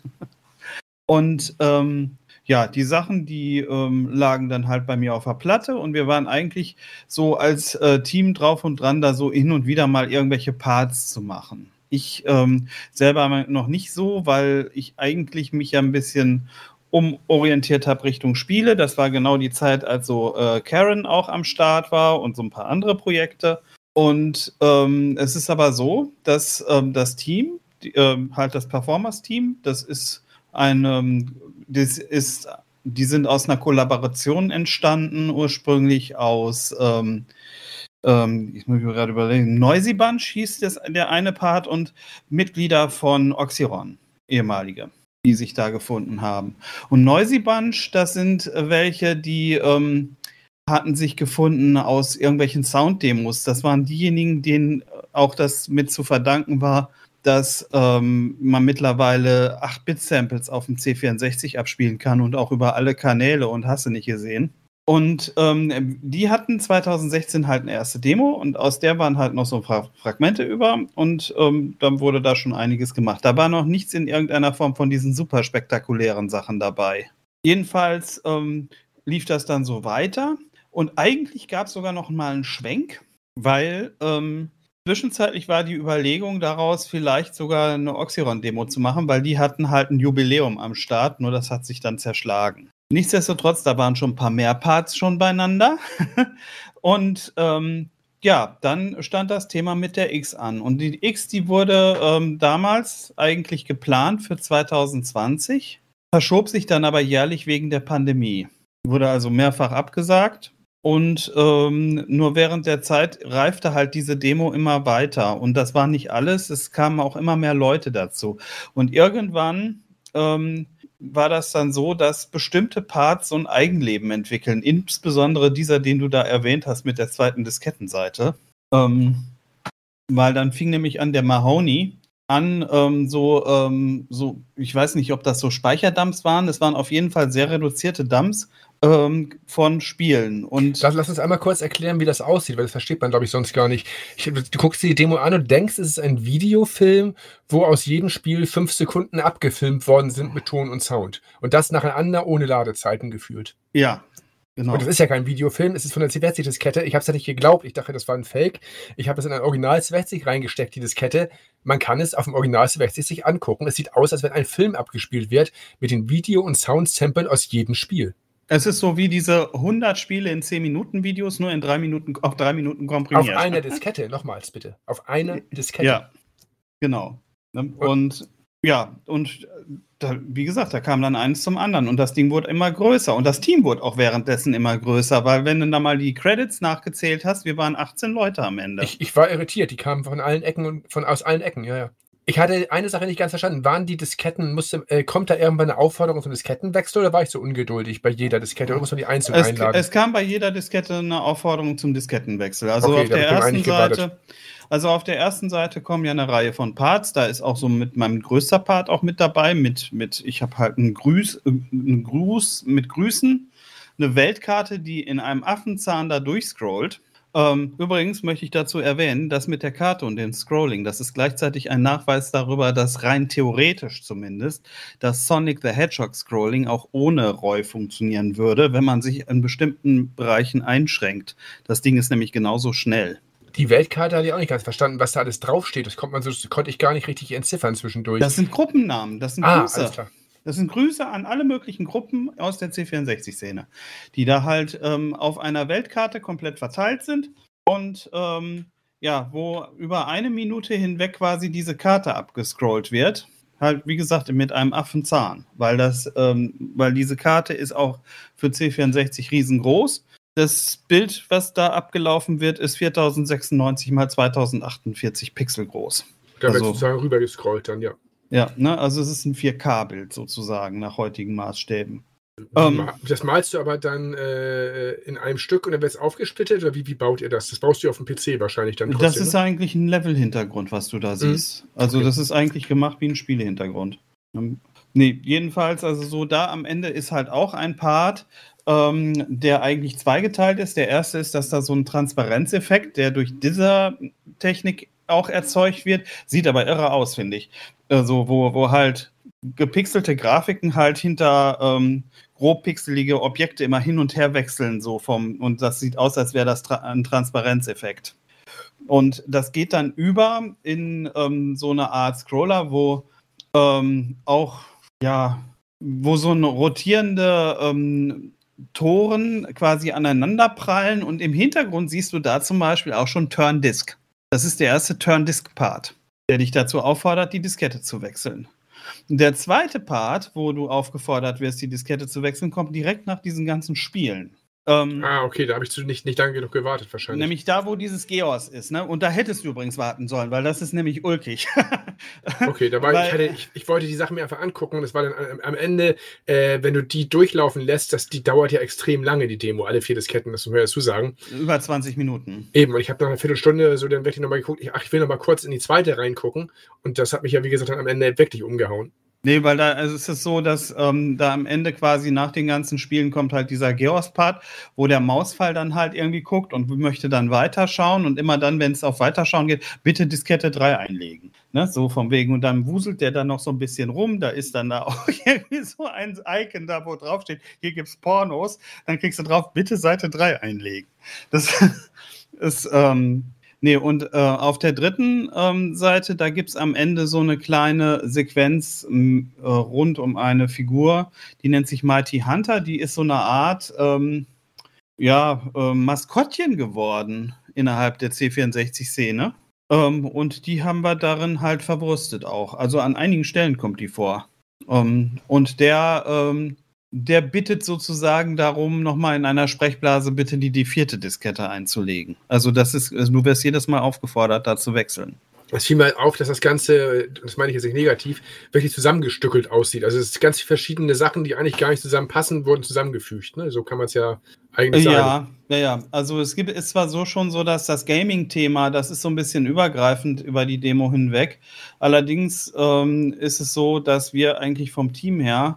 Und ähm, ja, die Sachen, die ähm, lagen dann halt bei mir auf der Platte und wir waren eigentlich so als äh, Team drauf und dran, da so hin und wieder mal irgendwelche Parts zu machen. Ich ähm, selber noch nicht so, weil ich eigentlich mich ja ein bisschen umorientiert habe Richtung Spiele. Das war genau die Zeit, als so äh, Karen auch am Start war und so ein paar andere Projekte. Und ähm, es ist aber so, dass ähm, das Team, die, ähm, halt das Performance-Team, das ist ein, ähm, das ist, die sind aus einer Kollaboration entstanden, ursprünglich aus, ähm, ähm, ich muss mir gerade überlegen, Noisy Bunch hieß das, der eine Part und Mitglieder von Oxyron, ehemalige, die sich da gefunden haben. Und Noisy Bunch, das sind welche, die ähm, hatten sich gefunden aus irgendwelchen Sound-Demos. Das waren diejenigen, denen auch das mit zu verdanken war, dass ähm, man mittlerweile acht Bit Samples auf dem C vierundsechzig abspielen kann und auch über alle Kanäle und hast du nicht gesehen. Und ähm, die hatten zwanzig sechzehn halt eine erste Demo und aus der waren halt noch so Fra- Fragmente über und ähm, dann wurde da schon einiges gemacht. Da war noch nichts in irgendeiner Form von diesen super spektakulären Sachen dabei. Jedenfalls ähm, lief das dann so weiter und eigentlich gab es sogar noch mal einen Schwenk, weil ähm, zwischenzeitlich war die Überlegung daraus, vielleicht sogar eine Oxyron-Demo zu machen, weil die hatten halt ein Jubiläum am Start, nur das hat sich dann zerschlagen. Nichtsdestotrotz, da waren schon ein paar mehr Parts schon beieinander. Und ähm, ja, dann stand das Thema mit der X an. Und die X, die wurde ähm, damals eigentlich geplant für zwanzig zwanzig, verschob sich dann aber jährlich wegen der Pandemie. Wurde also mehrfach abgesagt. Und ähm, nur während der Zeit reifte halt diese Demo immer weiter. Und das war nicht alles, es kamen auch immer mehr Leute dazu. Und irgendwann ähm, war das dann so, dass bestimmte Parts so ein Eigenleben entwickeln. Insbesondere dieser, den du da erwähnt hast mit der zweiten Diskettenseite. Ähm, weil dann fing nämlich an der Mahoney an, ähm, so, ähm, so, ich weiß nicht, ob das so Speicherdumps waren. Es waren auf jeden Fall sehr reduzierte Dumps ähm, von Spielen. Und Lass, lass uns einmal kurz erklären, wie das aussieht, weil das versteht man, glaube ich, sonst gar nicht. Ich, du guckst dir die Demo an und denkst, es ist ein Videofilm, wo aus jedem Spiel fünf Sekunden abgefilmt worden sind mit Ton und Sound. Und das nacheinander ohne Ladezeiten geführt. ja, genau. Und das ist ja kein Videofilm, es ist von der C vierzig-Diskette. Ich habe es ja nicht geglaubt, ich dachte, das war ein Fake. Ich habe es in ein Original C vierzig reingesteckt, die Diskette. Man kann es auf dem Original C vierzig sich angucken. Es sieht aus, als wenn ein Film abgespielt wird mit den Video- und Sound-Samplen aus jedem Spiel. Es ist so wie diese hundert Spiele in zehn Minuten Videos, nur in drei Minuten, auf drei Minuten Auf komprimiert. einer Diskette, nochmals bitte. Auf einer Diskette. Ja. Genau. Ne? Und ja, und da, wie gesagt, da kam dann eins zum anderen und das Ding wurde immer größer und das Team wurde auch währenddessen immer größer, weil wenn du da mal die Credits nachgezählt hast, wir waren achtzehn Leute am Ende. Ich, ich war irritiert, die kamen von allen Ecken und von aus allen Ecken, ja, ja. Ich hatte eine Sache nicht ganz verstanden. Waren die Disketten, musste, äh, kommt da irgendwann eine Aufforderung zum Diskettenwechsel oder war ich so ungeduldig bei jeder Diskette oder muss man die einzeln es, einladen? es kam bei jeder Diskette eine Aufforderung zum Diskettenwechsel. Also Okay, auf da der hab ich ersten eigentlich gewartet. Seite, also auf der ersten Seite kommen ja eine Reihe von Parts. Da ist auch so mit meinem größter Part auch mit dabei. Mit, mit ich habe halt einen Grüß, äh, einen Gruß mit Grüßen, eine Weltkarte, die in einem Affenzahn da durchscrollt. Ähm, übrigens möchte ich dazu erwähnen, dass mit der Karte und dem Scrolling, das ist gleichzeitig ein Nachweis darüber, dass rein theoretisch zumindest das Sonic the Hedgehog Scrolling auch ohne R O I funktionieren würde, wenn man sich in bestimmten Bereichen einschränkt. Das Ding ist nämlich genauso schnell. Die Weltkarte hatte ich auch nicht ganz verstanden, was da alles draufsteht. Das, kommt man so, das konnte ich gar nicht richtig entziffern zwischendurch. Das sind Gruppennamen, das sind ah, Grüße. alles klar. Das sind Grüße an alle möglichen Gruppen aus der C vierundsechzig-Szene, die da halt ähm, auf einer Weltkarte komplett verteilt sind und ähm, ja, wo über eine Minute hinweg quasi diese Karte abgescrollt wird. Halt, wie gesagt, mit einem Affenzahn, weil das, ähm, weil diese Karte ist auch für C vierundsechzig riesengroß. Das Bild, was da abgelaufen wird, ist viertausendsechsundneunzig mal zweitausendachtundvierzig Pixel groß. Da wird Also- sozusagen rübergescrollt dann, ja. Ja, ne, also es ist ein vier K-Bild sozusagen nach heutigen Maßstäben. Ähm, Ähm, das malst du aber dann äh, in einem Stück und dann wird es aufgesplittet oder wie, wie baut ihr das? Das baust du auf dem P C wahrscheinlich dann trotzdem. Das ist ne? eigentlich ein Level-Hintergrund, was du da siehst. Also Okay. das ist eigentlich gemacht wie ein Spielehintergrund. Ähm, Nee, jedenfalls, also so da am Ende ist halt auch ein Part, ähm, der eigentlich zweigeteilt ist. Der erste ist, dass da so ein Transparenzeffekt, der durch diese Technik auch erzeugt wird, sieht aber irre aus, finde ich. Also wo, wo halt gepixelte Grafiken halt hinter ähm, grob pixelige Objekte immer hin und her wechseln, so vom, und das sieht aus, als wäre das tra ein Transparenzeffekt. Und das geht dann über in ähm, so eine Art Scroller, wo ähm, auch, ja, wo so eine rotierende ähm, Toren quasi aneinander prallen und im Hintergrund siehst du da zum Beispiel auch schon Turn-Disk. Das ist der erste Turn-Disk-Part, der dich dazu auffordert, die Diskette zu wechseln. Und der zweite Part, wo du aufgefordert wirst, die Diskette zu wechseln, kommt direkt nach diesen ganzen Spielen. Ähm, Ah, okay, da habe ich zu nicht, nicht lange genug gewartet wahrscheinlich. Nämlich da, wo dieses Geos ist, ne? Und da hättest du übrigens warten sollen, weil das ist nämlich ulkig. Okay, da war, Weil- ich, hatte, ich, ich wollte die Sachen mir einfach angucken und es war dann am, am Ende, äh, wenn du die durchlaufen lässt, das, die dauert ja extrem lange, die Demo, alle vier Disketten, das muss man ja dazu sagen. Über zwanzig Minuten. Eben, und ich habe nach einer Viertelstunde so dann wirklich nochmal geguckt, ich, ach, ich will nochmal kurz in die zweite reingucken und das hat mich ja, wie gesagt, dann am Ende wirklich umgehauen. Nee, weil da also es ist so, dass ähm, da am Ende quasi nach den ganzen Spielen kommt halt dieser Geos-Part, wo der Mausfall dann halt irgendwie guckt und möchte dann weiterschauen und immer dann, wenn es auf Weiterschauen geht, bitte Diskette drei einlegen. Ne? So vom wegen. Und dann wuselt der dann noch so ein bisschen rum, da ist dann da auch irgendwie so ein Icon da, wo drauf steht, hier gibt's Pornos, dann kriegst du drauf, bitte Seite drei einlegen. Das ist, ähm, Nee, und äh, auf der dritten ähm, Seite, da gibt es am Ende so eine kleine Sequenz m, äh, rund um eine Figur, die nennt sich Mighty Hunter. Die ist so eine Art ähm, ja, äh, Maskottchen geworden innerhalb der C vierundsechzig-Szene. Ähm, und die haben wir darin halt verbrüstet auch. Also an einigen Stellen kommt die vor. Ähm, und der, ähm, der bittet sozusagen darum, nochmal in einer Sprechblase bitte die, die vierte Diskette einzulegen. Also das ist, also du wirst jedes Mal aufgefordert, da zu wechseln. Es fiel mir auf, dass das Ganze, das meine ich jetzt nicht negativ, wirklich zusammengestückelt aussieht. Also es ist ganz verschiedene Sachen, die eigentlich gar nicht zusammenpassen, wurden zusammengefügt. Ne? So kann man es ja eigentlich sagen. Ja, ja, ja. Also es gibt, ist zwar so schon so, dass das Gaming-Thema, das ist so ein bisschen übergreifend über die Demo hinweg. Allerdings ähm, ist es so, dass wir eigentlich vom Team her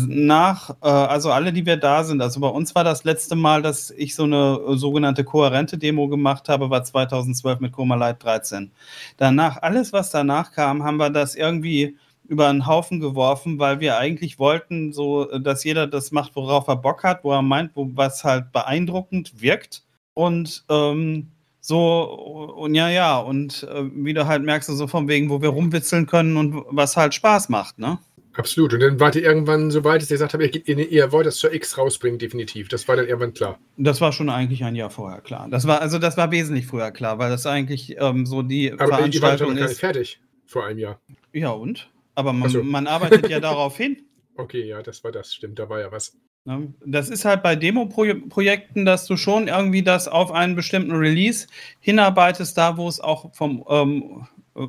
nach, äh, also alle, die wir da sind, also bei uns war das letzte Mal, dass ich so eine äh, sogenannte kohärente Demo gemacht habe, war zweitausendzwölf mit Coma Light dreizehn. Danach, alles was danach kam, haben wir das irgendwie über einen Haufen geworfen, weil wir eigentlich wollten, so, dass jeder das macht, worauf er Bock hat, wo er meint, wo was halt beeindruckend wirkt. Und ähm, so, und ja, ja, und äh, wie du halt merkst, so von wegen, wo wir rumwitzeln können und was halt Spaß macht, ne? Absolut. Und dann wart ihr irgendwann so weit, dass ihr gesagt habt, ihr, ihr wollt das zur X rausbringen, definitiv. Das war dann irgendwann klar. Das war schon eigentlich ein Jahr vorher klar. Das war, also das war wesentlich früher klar, weil das eigentlich ähm, so die Aber ihr wart doch Veranstaltung noch gar nicht ist. fertig. vor einem Jahr. Ja, und? Aber man, so. man arbeitet ja darauf hin. Okay, ja, das war das, stimmt, da war ja was. Das ist halt bei Demo-Projekten, dass du schon irgendwie das auf einen bestimmten Release hinarbeitest, da wo es auch vom ähm,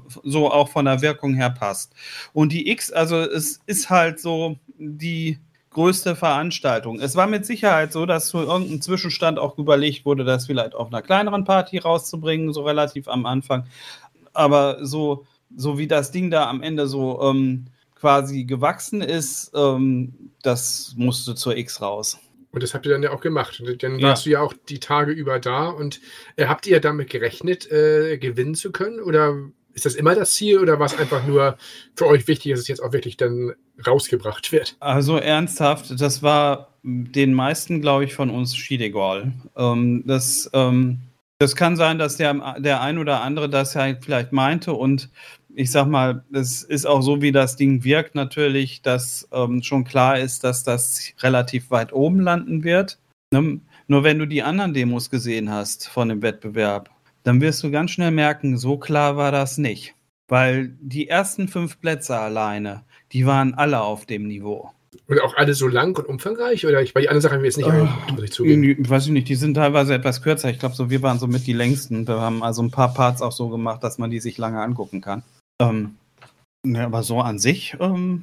so auch von der Wirkung her passt. Und die X, also es ist halt so die größte Veranstaltung. Es war mit Sicherheit so, dass zu irgendeinem Zwischenstand auch überlegt wurde, das vielleicht auf einer kleineren Party rauszubringen, so relativ am Anfang. Aber so, so wie das Ding da am Ende so ähm, quasi gewachsen ist, ähm, das musste zur X raus. Und das habt ihr dann ja auch gemacht. Dann Ja. warst du ja auch die Tage über da. Und äh, habt ihr damit gerechnet, äh, gewinnen zu können? Oder ist das immer das Ziel? Oder war es einfach nur für euch wichtig, dass es jetzt auch wirklich dann rausgebracht wird? Also ernsthaft, das war den meisten, glaube ich, von uns schiedegal. Ähm, das, ähm, das kann sein, dass der, der ein oder andere das ja vielleicht meinte und ich sag mal, es ist auch so, wie das Ding wirkt natürlich, dass ähm, schon klar ist, dass das relativ weit oben landen wird. Ne? Nur wenn du die anderen Demos gesehen hast von dem Wettbewerb, dann wirst du ganz schnell merken, so klar war das nicht. Weil die ersten fünf Plätze alleine, die waren alle auf dem Niveau. Und auch alle so lang und umfangreich? Oder ich, bei die anderen Sachen haben wir jetzt nicht oh, angeguckt, muss ich zugeben. Ich weiß nicht, die sind teilweise etwas kürzer. Ich glaube, so wir waren so mit die längsten. Wir haben also ein paar Parts auch so gemacht, dass man die sich lange angucken kann. Ähm, ne, aber so an sich ähm,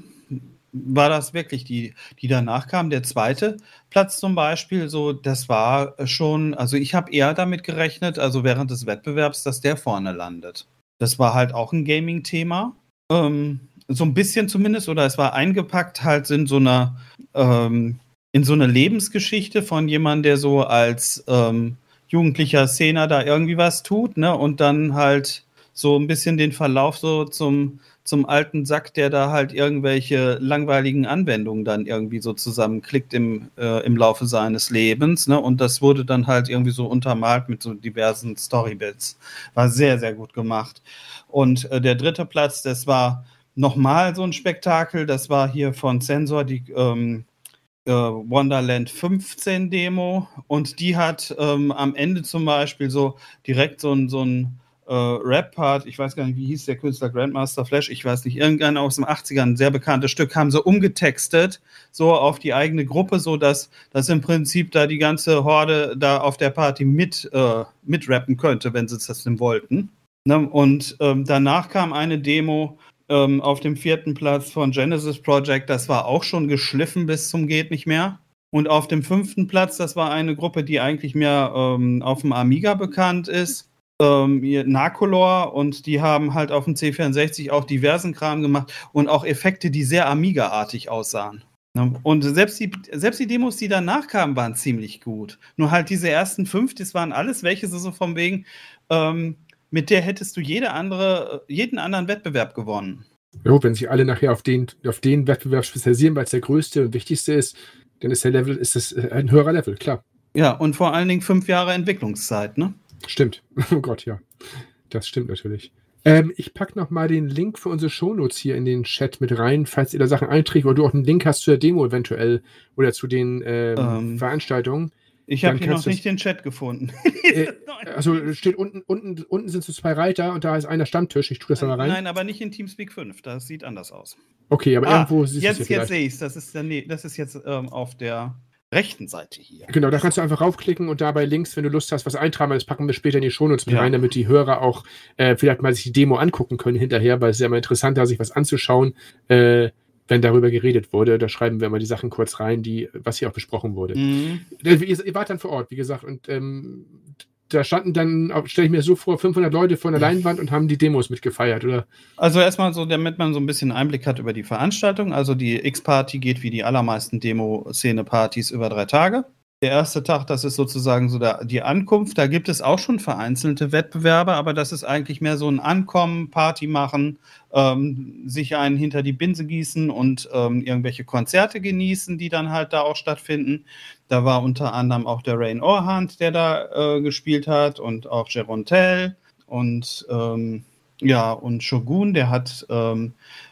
war das wirklich die, die danach kam. Der zweite Platz zum Beispiel, so das war schon, also ich habe eher damit gerechnet, also während des Wettbewerbs, dass der vorne landet. Das war halt auch ein Gaming-Thema. Ähm, so ein bisschen zumindest, oder es war eingepackt halt in so einer, ähm, in so eine Lebensgeschichte von jemandem, der so als ähm, jugendlicher Szener da irgendwie was tut, ne, und dann halt so ein bisschen den Verlauf so zum, zum alten Sack, der da halt irgendwelche langweiligen Anwendungen dann irgendwie so zusammenklickt im, äh, im Laufe seines Lebens, ne, und das wurde dann halt irgendwie so untermalt mit so diversen Storybits. War sehr, sehr gut gemacht. Und äh, der dritte Platz, das war nochmal so ein Spektakel, das war hier von Sensor, die ähm, äh, Wonderland fünfzehn Demo und die hat ähm, am Ende zum Beispiel so direkt so ein, so ein äh, Rap-Part, ich weiß gar nicht, wie hieß der Künstler, Grandmaster Flash, ich weiß nicht, irgendein aus den achtzigern, ein sehr bekanntes Stück, haben sie umgetextet, so auf die eigene Gruppe, so dass, dass im Prinzip da die ganze Horde da auf der Party mit, äh, mitrappen könnte, wenn sie das denn wollten. Ne? Und ähm, danach kam eine Demo, Ähm, auf dem vierten Platz von Genesis Project, das war auch schon geschliffen bis zum geht nicht mehr. Und auf dem fünften Platz, das war eine Gruppe, die eigentlich mehr ähm, auf dem Amiga bekannt ist, ähm, Narcolor, und die haben halt auf dem C vierundsechzig auch diversen Kram gemacht und auch Effekte, die sehr Amiga-artig aussahen. Und selbst die, selbst die Demos, die danach kamen, waren ziemlich gut. Nur halt diese ersten fünf, das waren alles welche so von wegen, ähm, mit der hättest du jede andere, jeden anderen Wettbewerb gewonnen. Ja, wenn sich alle nachher auf den, auf den Wettbewerb spezialisieren, weil es der größte und wichtigste ist, dann ist der Level, ist das ein höherer Level, klar. Ja, und vor allen Dingen fünf Jahre Entwicklungszeit, ne? Stimmt. Oh Gott, ja. Das stimmt natürlich. Ähm, ich packe nochmal den Link für unsere Shownotes hier in den Chat mit rein, falls ihr da Sachen einträgt, oder du auch einen Link hast zu der Demo eventuell oder zu den ähm, ähm, Veranstaltungen. Ich habe hier noch nicht den Chat gefunden. äh, also steht unten, unten, unten sind so zwei Reiter und da ist einer Stammtisch. Ich tue das da mal rein. Nein, aber nicht in Teamspeak fünf. Das sieht anders aus. Okay, aber ah, irgendwo siehst du es jetzt, jetzt sehe ich es. Das ist, das ist jetzt ähm, auf der rechten Seite hier. Genau, da kannst du einfach raufklicken und dabei links, wenn du Lust hast, was eintragen, das packen wir später in die Shownotes mit ja. rein, damit die Hörer auch äh, vielleicht mal sich die Demo angucken können hinterher, weil es ist ja immer interessanter, sich was anzuschauen, äh, wenn darüber geredet wurde. Da schreiben wir mal die Sachen kurz rein, die, was hier auch besprochen wurde. Mhm. Ihr, ihr wart dann vor Ort, wie gesagt, und ähm, da standen dann, stelle ich mir so vor, fünfhundert Leute vor der Leinwand und haben die Demos mitgefeiert, oder? Also erstmal so, damit man so ein bisschen Einblick hat über die Veranstaltung. Also die X-Party geht wie die allermeisten Demo-Szene-Partys über drei Tage. Der erste Tag, das ist sozusagen so der, die Ankunft. Da gibt es auch schon vereinzelte Wettbewerbe, aber das ist eigentlich mehr so ein Ankommen, Party machen, ähm, sich einen hinter die Binse gießen und ähm, irgendwelche Konzerte genießen, die dann halt da auch stattfinden. Da war unter anderem auch der Rain Orhand, der da äh, gespielt hat, und auch Gerontel und ähm, ja, und Shogun, der hat ähm,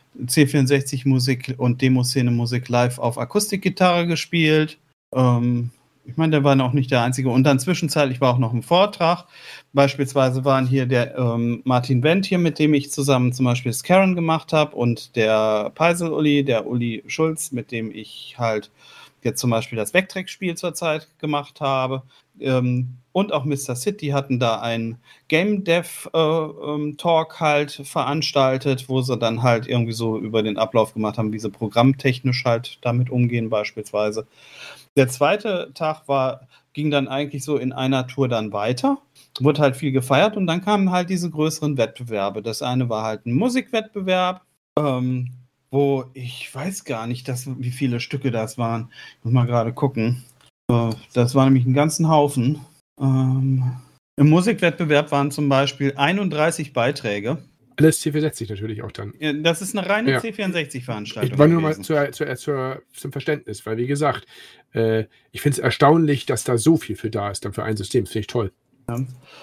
C vierundsechzig Musik und Demoszene Musik live auf Akustikgitarre gespielt. Ähm, ich meine, der war noch nicht der Einzige. Und dann zwischenzeitlich war auch noch ein Vortrag. Beispielsweise waren hier der ähm, Martin Wendt hier, mit dem ich zusammen zum Beispiel Scarron gemacht habe, und der Peisel-Uli, der Uli Schulz, mit dem ich halt jetzt zum Beispiel das Vectrex-Spiel zurzeit gemacht habe. Ähm, und auch Mister City hatten da einen Game Dev äh, ähm, Talk halt veranstaltet, wo sie dann halt irgendwie so über den Ablauf gemacht haben, wie sie programmtechnisch halt damit umgehen beispielsweise. Der zweite Tag war, ging dann eigentlich so in einer Tour dann weiter, wurde halt viel gefeiert, und dann kamen halt diese größeren Wettbewerbe. Das eine war halt ein Musikwettbewerb, ähm, wo ich weiß gar nicht, dass, wie viele Stücke das waren. Ich muss mal gerade gucken. Äh, das war nämlich ein ganzen Haufen. Ähm, Im Musikwettbewerb waren zum Beispiel einunddreißig Beiträge. Alles C vierundsechzig natürlich auch dann. Ja, das ist eine reine Ja. C vierundsechzig-Veranstaltung. Ich war nur mal gewesen. zur, zur, zur, zum Verständnis, weil wie gesagt, äh, ich finde es erstaunlich, dass da so viel für da ist, dann für ein System. Das finde ich toll. Ja.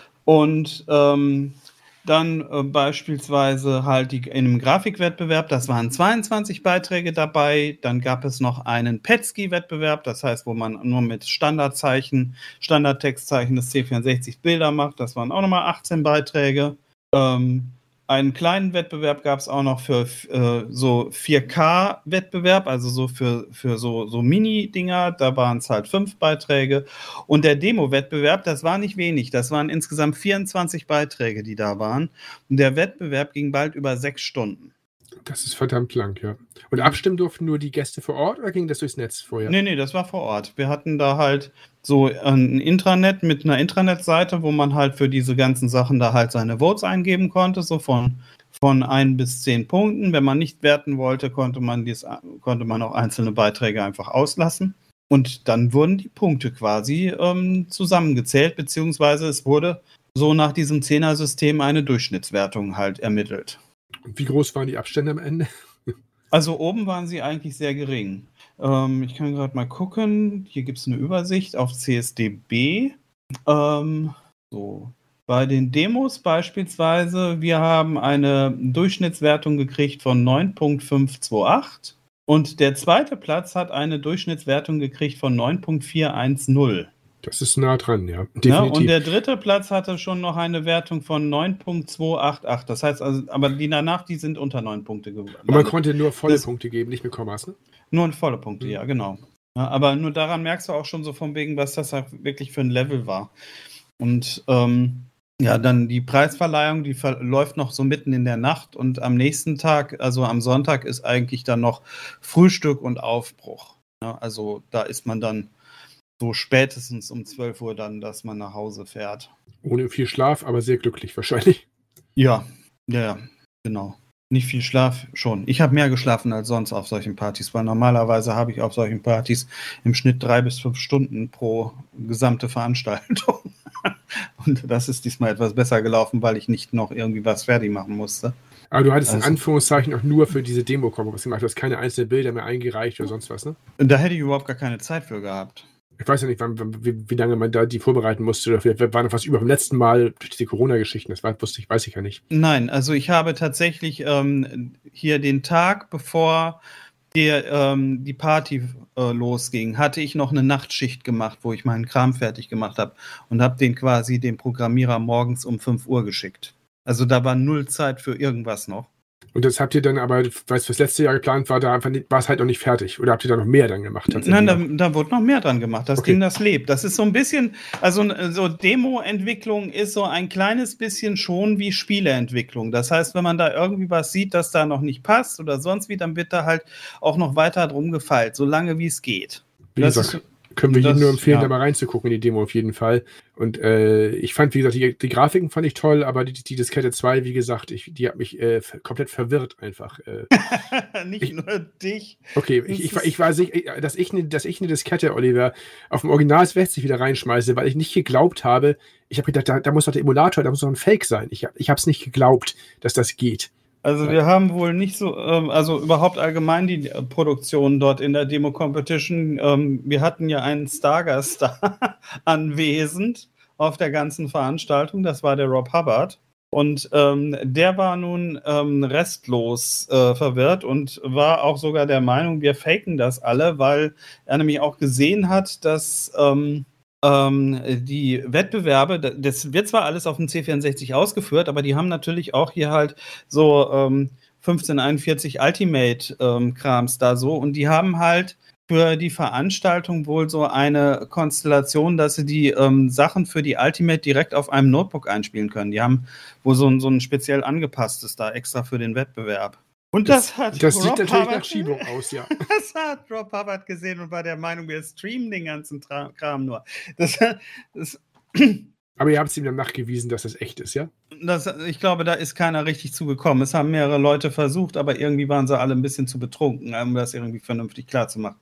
Und ähm, dann äh, beispielsweise halt die, in einem Grafikwettbewerb, das waren zweiundzwanzig Beiträge dabei. Dann gab es noch einen Petsky-Wettbewerb, das heißt, wo man nur mit Standardzeichen, Standardtextzeichen des C vierundsechzig Bilder macht. Das waren auch nochmal achtzehn Beiträge. Ähm, einen kleinen Wettbewerb gab es auch noch für äh, so vier K-Wettbewerb, also so für, für so, so Mini-Dinger, da waren es halt fünf Beiträge. Und der Demo-Wettbewerb, das war nicht wenig, das waren insgesamt vierundzwanzig Beiträge, die da waren. Und der Wettbewerb ging bald über sechs Stunden. Das ist verdammt lang, ja. Und abstimmen durften nur die Gäste vor Ort oder ging das durchs Netz vorher? Nee, nee, das war vor Ort. Wir hatten da halt so ein Intranet mit einer Intranet-Seite, wo man halt für diese ganzen Sachen da halt seine Votes eingeben konnte, so von, von ein bis zehn Punkten. Wenn man nicht werten wollte, konnte man, dies, konnte man auch einzelne Beiträge einfach auslassen. Und dann wurden die Punkte quasi ähm, zusammengezählt, beziehungsweise es wurde so nach diesem Zehner-System eine Durchschnittswertung halt ermittelt. Wie groß waren die Abstände am Ende? Also oben waren sie eigentlich sehr gering. Ähm, ich kann gerade mal gucken. Hier gibt es eine Übersicht auf C S D B. Ähm, so. Bei den Demos beispielsweise, wir haben eine Durchschnittswertung gekriegt von neun Komma fünf zwei acht und der zweite Platz hat eine Durchschnittswertung gekriegt von neun Komma vier eins null. Das ist nah dran, ja. Ja, Definitiv. und der dritte Platz hatte schon noch eine Wertung von neun Komma zwei acht acht. Das heißt, also, aber die danach, die sind unter neun Punkte geworden. Und man konnte nur volle Das- Punkte geben, nicht mit Kommas, ne? Nur volle Punkte, Mhm. ja, genau. Ja, aber nur daran merkst du auch schon so von wegen, was das halt wirklich für ein Level war. Und ähm, ja, dann die Preisverleihung, die verläuft noch so mitten in der Nacht, und am nächsten Tag, also am Sonntag, ist eigentlich dann noch Frühstück und Aufbruch. Ja, also da ist man dann so spätestens um zwölf Uhr dann, dass man nach Hause fährt. Ohne viel Schlaf, aber sehr glücklich wahrscheinlich. Ja, ja, ja, genau. Nicht viel Schlaf, schon. Ich habe mehr geschlafen als sonst auf solchen Partys, weil normalerweise habe ich auf solchen Partys im Schnitt drei bis fünf Stunden pro gesamte Veranstaltung. Und das ist diesmal etwas besser gelaufen, weil ich nicht noch irgendwie was fertig machen musste. Aber du hattest Also- in Anführungszeichen auch nur für diese Demo-Kombo was gemacht. Du hast keine einzelnen Bilder mehr eingereicht oder sonst was, ne? Da hätte ich überhaupt gar keine Zeit für gehabt. Ich weiß ja nicht, wann, wann, wie, wie lange man da die vorbereiten musste. Oder vielleicht war noch was über beim letzten Mal durch diese Corona-Geschichten. Das war, wusste ich, weiß ich ja nicht. Nein, also ich habe tatsächlich ähm, hier den Tag, bevor die, ähm, die Party äh, losging, hatte ich noch eine Nachtschicht gemacht, wo ich meinen Kram fertig gemacht habe und habe den quasi dem Programmierer morgens um fünf Uhr geschickt. Also da war null Zeit für irgendwas noch. Und das habt ihr dann aber, weil es fürs letzte Jahr geplant war, da einfach nicht, war es halt noch nicht fertig. Oder habt ihr da noch mehr dann gemacht? Nein, da, da wurde noch mehr dran gemacht. Das Okay. Ding, das lebt. Das ist so ein bisschen, also so Demo-Entwicklung ist so ein kleines bisschen schon wie Spieleentwicklung. Das heißt, wenn man da irgendwie was sieht, das da noch nicht passt oder sonst wie, dann wird da halt auch noch weiter drum gefeilt, so lange wie es geht. Wie Das gesagt, ist- können wir das- jedem nur empfehlen, ja. da mal reinzugucken in die Demo auf jeden Fall. Und äh, ich fand, wie gesagt, die, die Grafiken fand ich toll, aber die, die Diskette zwei, wie gesagt, ich, die hat mich äh, f- komplett verwirrt einfach. Äh, Nicht Ich- nur dich. okay, ich, ich, war- ich war sicher, dass ich, eine, dass ich eine Diskette, Oliver, auf dem Original sechzig wieder reinschmeiße, weil ich nicht geglaubt habe, ich habe gedacht, da, da muss doch der Emulator, da muss doch ein Fake sein. Ich, hab- ich habe es nicht geglaubt, dass das geht. Also wir haben wohl nicht so, ähm, also überhaupt allgemein die äh, Produktion dort in der Demo-Competition. Ähm, wir hatten ja einen Stargast da anwesend auf der ganzen Veranstaltung. Das war der Rob Hubbard. Und ähm, der war nun ähm, restlos äh, verwirrt und war auch sogar der Meinung, wir faken das alle, weil er nämlich auch gesehen hat, dass ähm, ähm, die Wettbewerbe, das wird zwar alles auf dem C vierundsechzig ausgeführt, aber die haben natürlich auch hier halt so ähm, fünfzehn einundvierzig Ultimate-Krams ähm, da so und die haben halt für die Veranstaltung wohl so eine Konstellation, dass sie die ähm, Sachen für die Ultimate direkt auf einem Notebook einspielen können. Die haben wohl so ein, so ein speziell angepasstes da extra für den Wettbewerb. Und das, das hat Das Rob sieht natürlich Hubbard, nach Schiebung aus, ja. Das hat Rob Hubbard gesehen und war der Meinung, wir streamen den ganzen Tra- Kram nur. Das, das Aber ihr habt es ihm dann nachgewiesen, dass das echt ist, ja? Das, ich glaube, da ist keiner richtig zugekommen. Es haben mehrere Leute versucht, aber irgendwie waren sie alle ein bisschen zu betrunken, um das irgendwie vernünftig klarzumachen.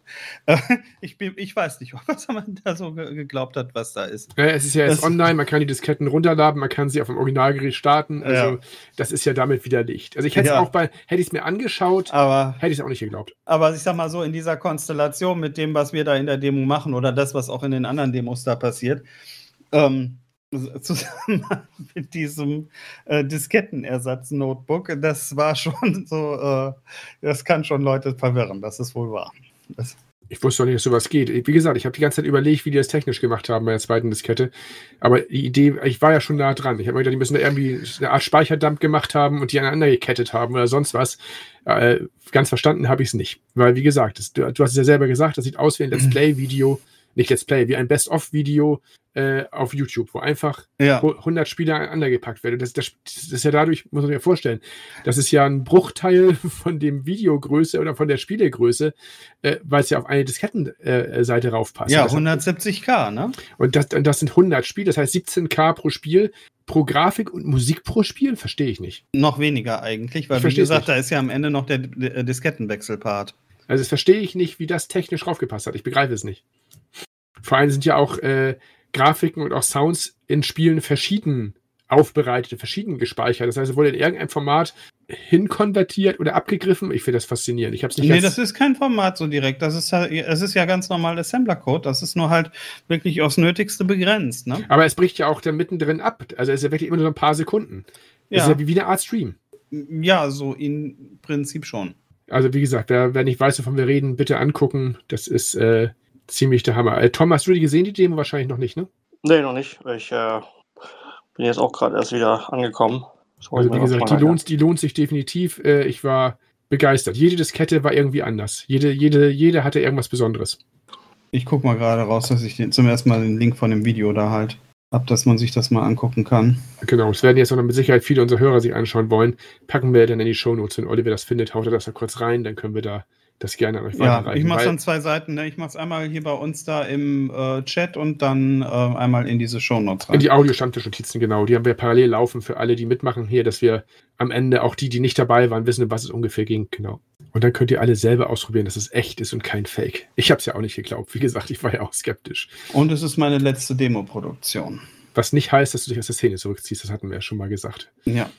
Ich, bin, ich weiß nicht, was man da so ge- geglaubt hat, was da ist. Ja, es ist ja jetzt Das- online, man kann die Disketten runterladen, man kann sie auf dem Originalgerät starten. Also Ja. das ist ja damit widerlegt. Also ich hätte es Ja. auch bei, hätte ich es mir angeschaut, Aber, hätte ich es auch nicht geglaubt. aber ich sag mal so, in dieser Konstellation mit dem, was wir da in der Demo machen oder das, was auch in den anderen Demos da passiert, ähm, zusammen mit diesem äh, Diskettenersatz-Notebook, das war schon so, äh, das kann schon Leute verwirren, das ist wohl wahr. Das, Ich wusste doch nicht, dass sowas geht. Wie gesagt, ich habe die ganze Zeit überlegt, wie die das technisch gemacht haben bei der zweiten Diskette. Aber die Idee, ich war ja schon nah dran. Ich habe mir gedacht, die müssen da irgendwie eine Art Speicherdump gemacht haben und die aneinander gekettet haben oder sonst was. Äh, ganz verstanden habe ich es nicht. Weil, wie gesagt, das, du, du hast es ja selber gesagt, das sieht aus wie ein Let's Play-Video, nicht Let's Play, wie ein Best-of-Video äh, auf YouTube, wo einfach ja. hundert Spiele aneinander gepackt werden. Das, das, das ist ja dadurch, muss man sich ja vorstellen, das ist ja ein Bruchteil von dem Videogröße oder von der Spielegröße, äh, weil es ja auf eine Diskettenseite äh, raufpasst. Ja, das hundertsiebzig K, ne? Und das, und das sind hundert Spiele, das heißt siebzehn K pro Spiel, pro Grafik und Musik pro Spiel, verstehe ich nicht. Noch weniger eigentlich, weil Ich wie versteh's gesagt, nicht. da ist ja am Ende noch der, der Diskettenwechselpart. Also das verstehe ich nicht, wie das technisch raufgepasst hat. Ich begreife es nicht. Vor allem sind ja auch äh, Grafiken und auch Sounds in Spielen verschieden aufbereitet, verschieden gespeichert. Das heißt, es wurde in irgendeinem Format hinkonvertiert oder abgegriffen. Ich finde das faszinierend. Ich habe es nicht Nee, ganz- das ist kein Format so direkt. Das ist, ja- es ist ja ganz normal Assembler-Code. Das ist nur halt wirklich aufs Nötigste begrenzt, ne? Aber es bricht ja auch dann mittendrin ab. Also es ist ja wirklich immer nur so ein paar Sekunden. Das Ja. ist ja wie, wie eine Art Stream. Ja, so im Prinzip schon. Also wie gesagt, wer, wer nicht weiß, wovon wir reden, bitte angucken. Das ist äh, ziemlich der Hammer. Äh, Tom, hast du die gesehen, die Demo? Wahrscheinlich noch nicht, ne? Nee, noch nicht. Ich äh, bin jetzt auch gerade erst wieder angekommen. Das hol ich Also mir wie noch gesagt, mal die nachher. lohnt, die lohnt sich definitiv. Äh, ich war begeistert. Jede Diskette war irgendwie anders. Jede, jede, jede hatte irgendwas Besonderes. Ich guck mal gerade raus, dass ich den, zum ersten Mal den Link von dem Video da halt habe, dass man sich das mal angucken kann. Genau, es werden jetzt noch mit Sicherheit viele unserer Hörer sich anschauen wollen. Packen wir dann in die Shownotes, wenn Oliver das findet, haut er das da kurz rein, dann können wir da das gerne an euch Ja, weiterreichen. ich mache es weil- an zwei Seiten. Ne? Ich mache es einmal hier bei uns da im äh, Chat und dann äh, einmal in diese Shownotes In rein. die Audio-Stammtischnotizen, genau. Die haben wir parallel laufen für alle, die mitmachen hier, dass wir am Ende auch die, die nicht dabei waren, wissen, um was es ungefähr ging. Genau. Und dann könnt ihr alle selber ausprobieren, dass es echt ist und kein Fake. Ich habe es ja auch nicht geglaubt. Wie gesagt, ich war ja auch skeptisch. Und es ist meine letzte Demo-Produktion. Was nicht heißt, dass du dich aus der Szene zurückziehst. Das hatten wir ja schon mal gesagt. Ja.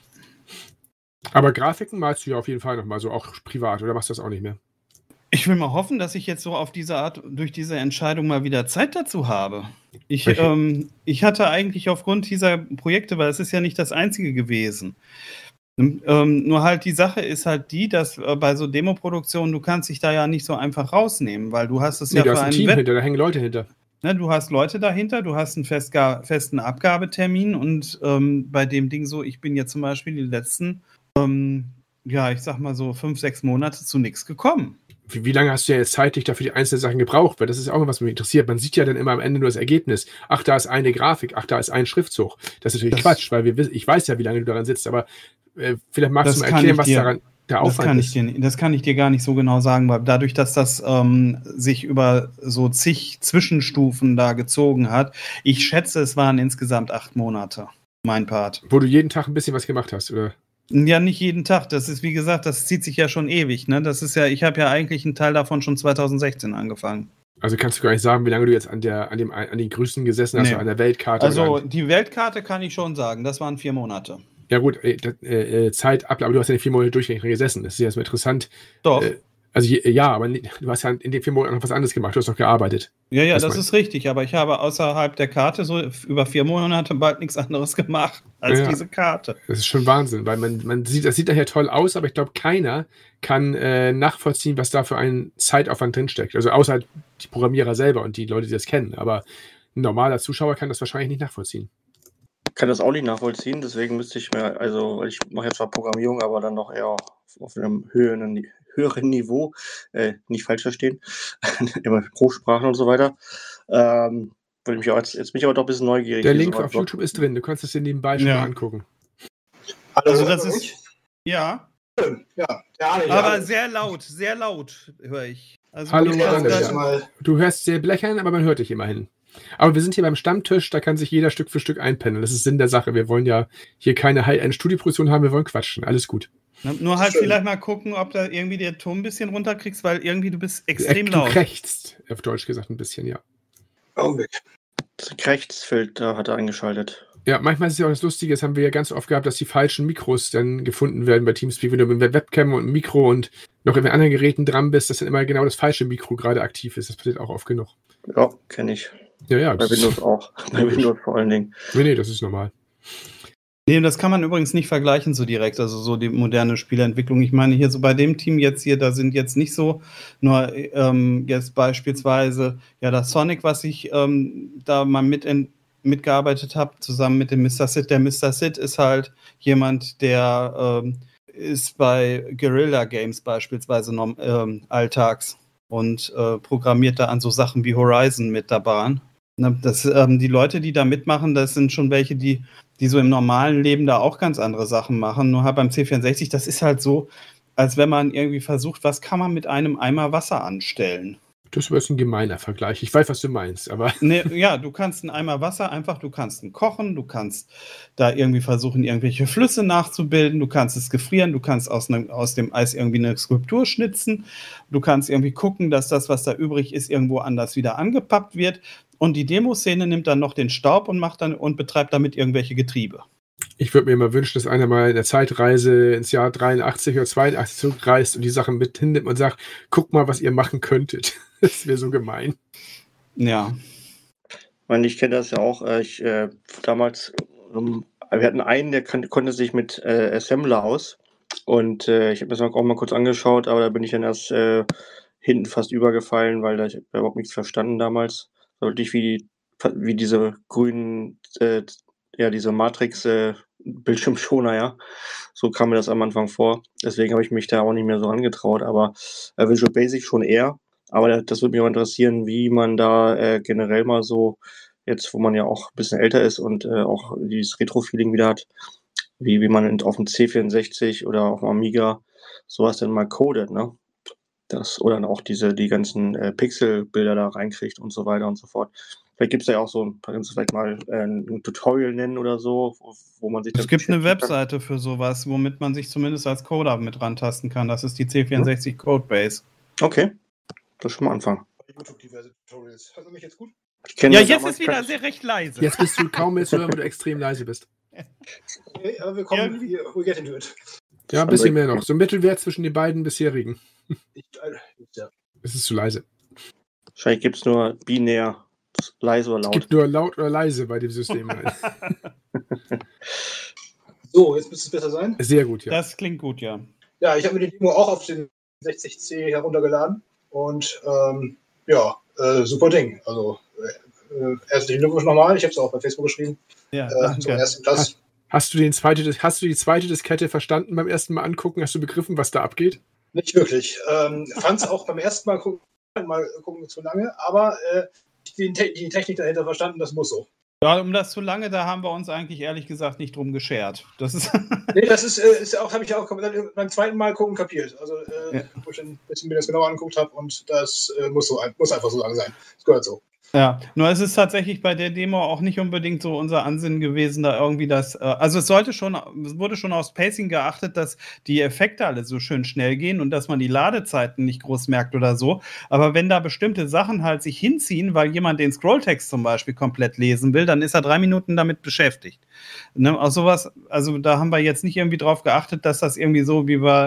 Aber Grafiken malst du ja auf jeden Fall nochmal so, auch privat. Oder machst du das auch nicht mehr? Ich will mal hoffen, dass ich jetzt so auf diese Art, durch diese Entscheidung mal wieder Zeit dazu habe. Ich, Welche? ähm, ich hatte eigentlich aufgrund dieser Projekte, weil es ist ja nicht das einzige gewesen. Ähm, nur halt die Sache ist halt die, dass äh, bei so Demoproduktionen, du kannst dich da ja nicht so einfach rausnehmen, weil du hast es Nee, ja da für ist ein einen Team Wett- hinter, da hängen Leute hinter. Ne, du hast Leute dahinter, du hast einen festga- festen Abgabetermin und ähm, bei dem Ding so, ich bin jetzt zum Beispiel die letzten, ähm, ja, ich sag mal so fünf, sechs Monate zu nichts gekommen. Wie, wie lange hast du ja jetzt zeitlich dafür die einzelnen Sachen gebraucht? Weil das ist auch immer, was mich interessiert. Man sieht ja dann immer am Ende nur das Ergebnis. Ach, da ist eine Grafik, ach, da ist ein Schriftzug. Das ist natürlich Das- Quatsch, weil wir, wiss- ich weiß ja, wie lange du daran sitzt, aber äh, vielleicht magst Das du mal kann erklären, ich was dir- daran der Das Aufwand kann, ich ist. dir, das kann ich dir gar nicht so genau sagen, weil dadurch, dass das ähm, sich über so zig Zwischenstufen da gezogen hat, ich schätze, es waren insgesamt acht Monate, mein Part. Wo du jeden Tag ein bisschen was gemacht hast, oder? Ja, nicht jeden Tag. Das ist, wie gesagt, das zieht sich ja schon ewig. Ne? Das ist ja, ich habe ja eigentlich einen Teil davon schon zweitausendsechzehn angefangen. Also kannst du gar nicht sagen, wie lange du jetzt an der, an dem, an den Grüßen gesessen hast, Nee. oder an der Weltkarte. Also oder an, die Weltkarte kann ich schon sagen, das waren vier Monate. ja gut, äh, das, äh, Zeit ab, aber du hast ja nicht vier Monate durchgängig dran gesessen. Das ist ja erstmal interessant. Doch. Äh, Also ja, aber du hast ja in den vier Monaten noch was anderes gemacht, du hast noch gearbeitet. Ja, ja, Was das meinst ist richtig, aber ich habe außerhalb der Karte so über vier Monate bald nichts anderes gemacht als Ja. diese Karte. Das ist schon Wahnsinn, weil man, man sieht, das sieht daher toll aus, aber ich glaube, keiner kann äh, nachvollziehen, was da für ein Zeitaufwand drinsteckt. Also außer die Programmierer selber und die Leute, die das kennen. Aber ein normaler Zuschauer kann das wahrscheinlich nicht nachvollziehen. Ich kann das auch nicht nachvollziehen, deswegen müsste ich mir, also ich mache jetzt zwar Programmierung, aber dann noch eher auf, auf einem höheren, höheren Niveau, äh, nicht falsch verstehen, immer Hochsprachen und so weiter. Ähm, würde mich auch jetzt, jetzt bin ich aber doch ein bisschen neugierig. Der hier Link so auf was- YouTube ist drin, du kannst es dir nebenbei schon Ja. mal angucken. Also das ist, ja, Ja, der Arne, ja. aber sehr laut, sehr laut höre ich. Also Hallo, Ja, Arne, das ja. mal. Du hörst sehr blechern, aber man hört dich immerhin. Aber wir sind hier beim Stammtisch, da kann sich jeder Stück für Stück einpendeln. Das ist Sinn der Sache. Wir wollen ja hier keine High-End-Studioproduktion haben, wir wollen quatschen. Alles gut. Nur halt Schön. vielleicht mal gucken, ob da irgendwie der Ton ein bisschen runterkriegst, weil irgendwie du bist extrem du laut. krächzt, auf Deutsch gesagt, ein bisschen, ja. Augenblick. Das Rechtsfilter hat er eingeschaltet. Ja, manchmal ist es ja auch das Lustige, das haben wir ja ganz oft gehabt, dass die falschen Mikros dann gefunden werden bei Teamspeak. Wenn du mit der Webcam und einem Mikro und noch in anderen Geräten dran bist, dass dann immer genau das falsche Mikro gerade aktiv ist. Das passiert auch oft genug. Ja, kenne ich. Ja, ja. Bei Das ist, Windows auch. Bei Windows vor allen Dingen. nee, nee, das ist normal. Nee, das kann man übrigens nicht vergleichen so direkt, also so die moderne Spieleentwicklung. Ich meine, hier so bei dem Team jetzt hier, da sind jetzt nicht so, nur ähm, jetzt beispielsweise, ja, das Sonic, was ich ähm, da mal mit in, mitgearbeitet habe, zusammen mit dem Mister Sid. Der Mister Sid ist halt jemand, der ähm, ist bei Guerrilla Games beispielsweise norm, ähm, alltags und äh, programmiert da an so Sachen wie Horizon mit dabei. Ne, das, ähm, die Leute, die da mitmachen, das sind schon welche, die die so im normalen Leben da auch ganz andere Sachen machen. Nur halt beim C vierundsechzig, das ist halt so, als wenn man irgendwie versucht, was kann man mit einem Eimer Wasser anstellen? Das ist ein gemeiner Vergleich. Ich weiß, was du meinst, aber Ne, ja, du kannst einen Eimer Wasser einfach, du kannst ihn kochen, du kannst da irgendwie versuchen, irgendwelche Flüsse nachzubilden, du kannst es gefrieren, du kannst aus, ne, aus dem Eis irgendwie eine Skulptur schnitzen, du kannst irgendwie gucken, dass das, was da übrig ist, irgendwo anders wieder angepappt wird. Und die Demoszene nimmt dann noch den Staub und macht dann und betreibt damit irgendwelche Getriebe. ich würde mir immer wünschen, dass einer mal in der Zeitreise ins Jahr dreiundachtzig oder zweiundachtzig zurückreist und die Sachen mit hinnimmt und sagt, guck mal, was ihr machen könntet. Das wäre so gemein. Ja. Ich meine, ich kenne das ja auch. äh, Ich äh, damals, ähm, wir hatten einen, der kann, konnte sich mit äh, Assembler aus. Und äh, ich habe mir das auch mal kurz angeschaut, aber da bin ich dann erst äh, hinten fast übergefallen, weil da ich hab überhaupt nichts verstanden damals. Wirklich wie, die, wie diese grünen, äh, ja, diese Matrix-Bildschirmschoner, ja. So kam mir das am Anfang vor. Deswegen habe ich mich da auch nicht mehr so angetraut. Aber äh, Visual Basic schon eher. Aber das würde mich auch interessieren, wie man da äh, generell mal so, jetzt wo man ja auch ein bisschen älter ist und äh, auch dieses Retro-Feeling wieder hat, wie, wie man auf dem C vierundsechzig oder auf dem Amiga sowas denn mal codet, ne? Das, oder dann auch diese, die ganzen äh, Pixelbilder da reinkriegt und so weiter und so fort. Vielleicht gibt es da ja auch so ein, kannst du vielleicht mal äh, ein Tutorial nennen oder so, wo, wo man sich Es das gibt eine beschäftigen kann. Webseite für sowas, womit man sich zumindest als Coder mit rantasten kann. Das ist die C vierundsechzig Codebase. Okay, das ist schon mal Anfang. YouTube diverse Tutorials. Hört ihr mich jetzt gut? Ich kenne Ja, das jetzt damals- ist wieder sehr recht leise. Jetzt bist du kaum mehr zu hören, weil du extrem leise bist. Okay, aber wir kommen, Irgendwie- wir, we get into it. Ja, ein bisschen mehr noch. So ein Mittelwert zwischen den beiden bisherigen. Ich, äh, ja. Es ist zu leise. Wahrscheinlich gibt es nur binär, leise oder Es laut. gibt nur laut oder leise bei dem System. So, jetzt müsste es besser sein. Sehr gut, ja. Das klingt gut, ja. Ja, ich habe mir die Demo auch auf den sechzig C heruntergeladen und ähm, ja, äh, super Ding. Also äh, herzlichen Glückwunsch nochmal. Ich habe es auch bei Facebook geschrieben. Ja, Äh, zum danke. ersten Platz. Hast du, den zweite, hast du die zweite Diskette verstanden beim ersten Mal angucken? Hast du begriffen, was da abgeht? Nicht wirklich. Ähm, Fand es auch beim ersten Mal gucken, mal gucken zu lange, aber äh, die, Te die Technik dahinter verstanden, das muss so. Ja, um das zu lange, da haben wir uns eigentlich ehrlich gesagt nicht drum geschert. Das ist Nee, das ist, äh, ist auch, habe ich auch dann beim zweiten Mal gucken kapiert. Also, äh, Ja. wo ich dann ein bisschen mir das genauer angeguckt habe und das äh, muss, so, ein- muss einfach so lang sein. Das gehört so. Ja, nur es ist tatsächlich bei der Demo auch nicht unbedingt so unser Ansinnen gewesen, da irgendwie das, äh, also es sollte schon, es wurde schon aufs Pacing geachtet, dass die Effekte alle so schön schnell gehen und dass man die Ladezeiten nicht groß merkt oder so, aber wenn da bestimmte Sachen halt sich hinziehen, weil jemand den Scrolltext zum Beispiel komplett lesen will, dann ist er drei Minuten damit beschäftigt. Ne, auch sowas, also da haben wir jetzt nicht irgendwie drauf geachtet, dass das irgendwie so, wie wir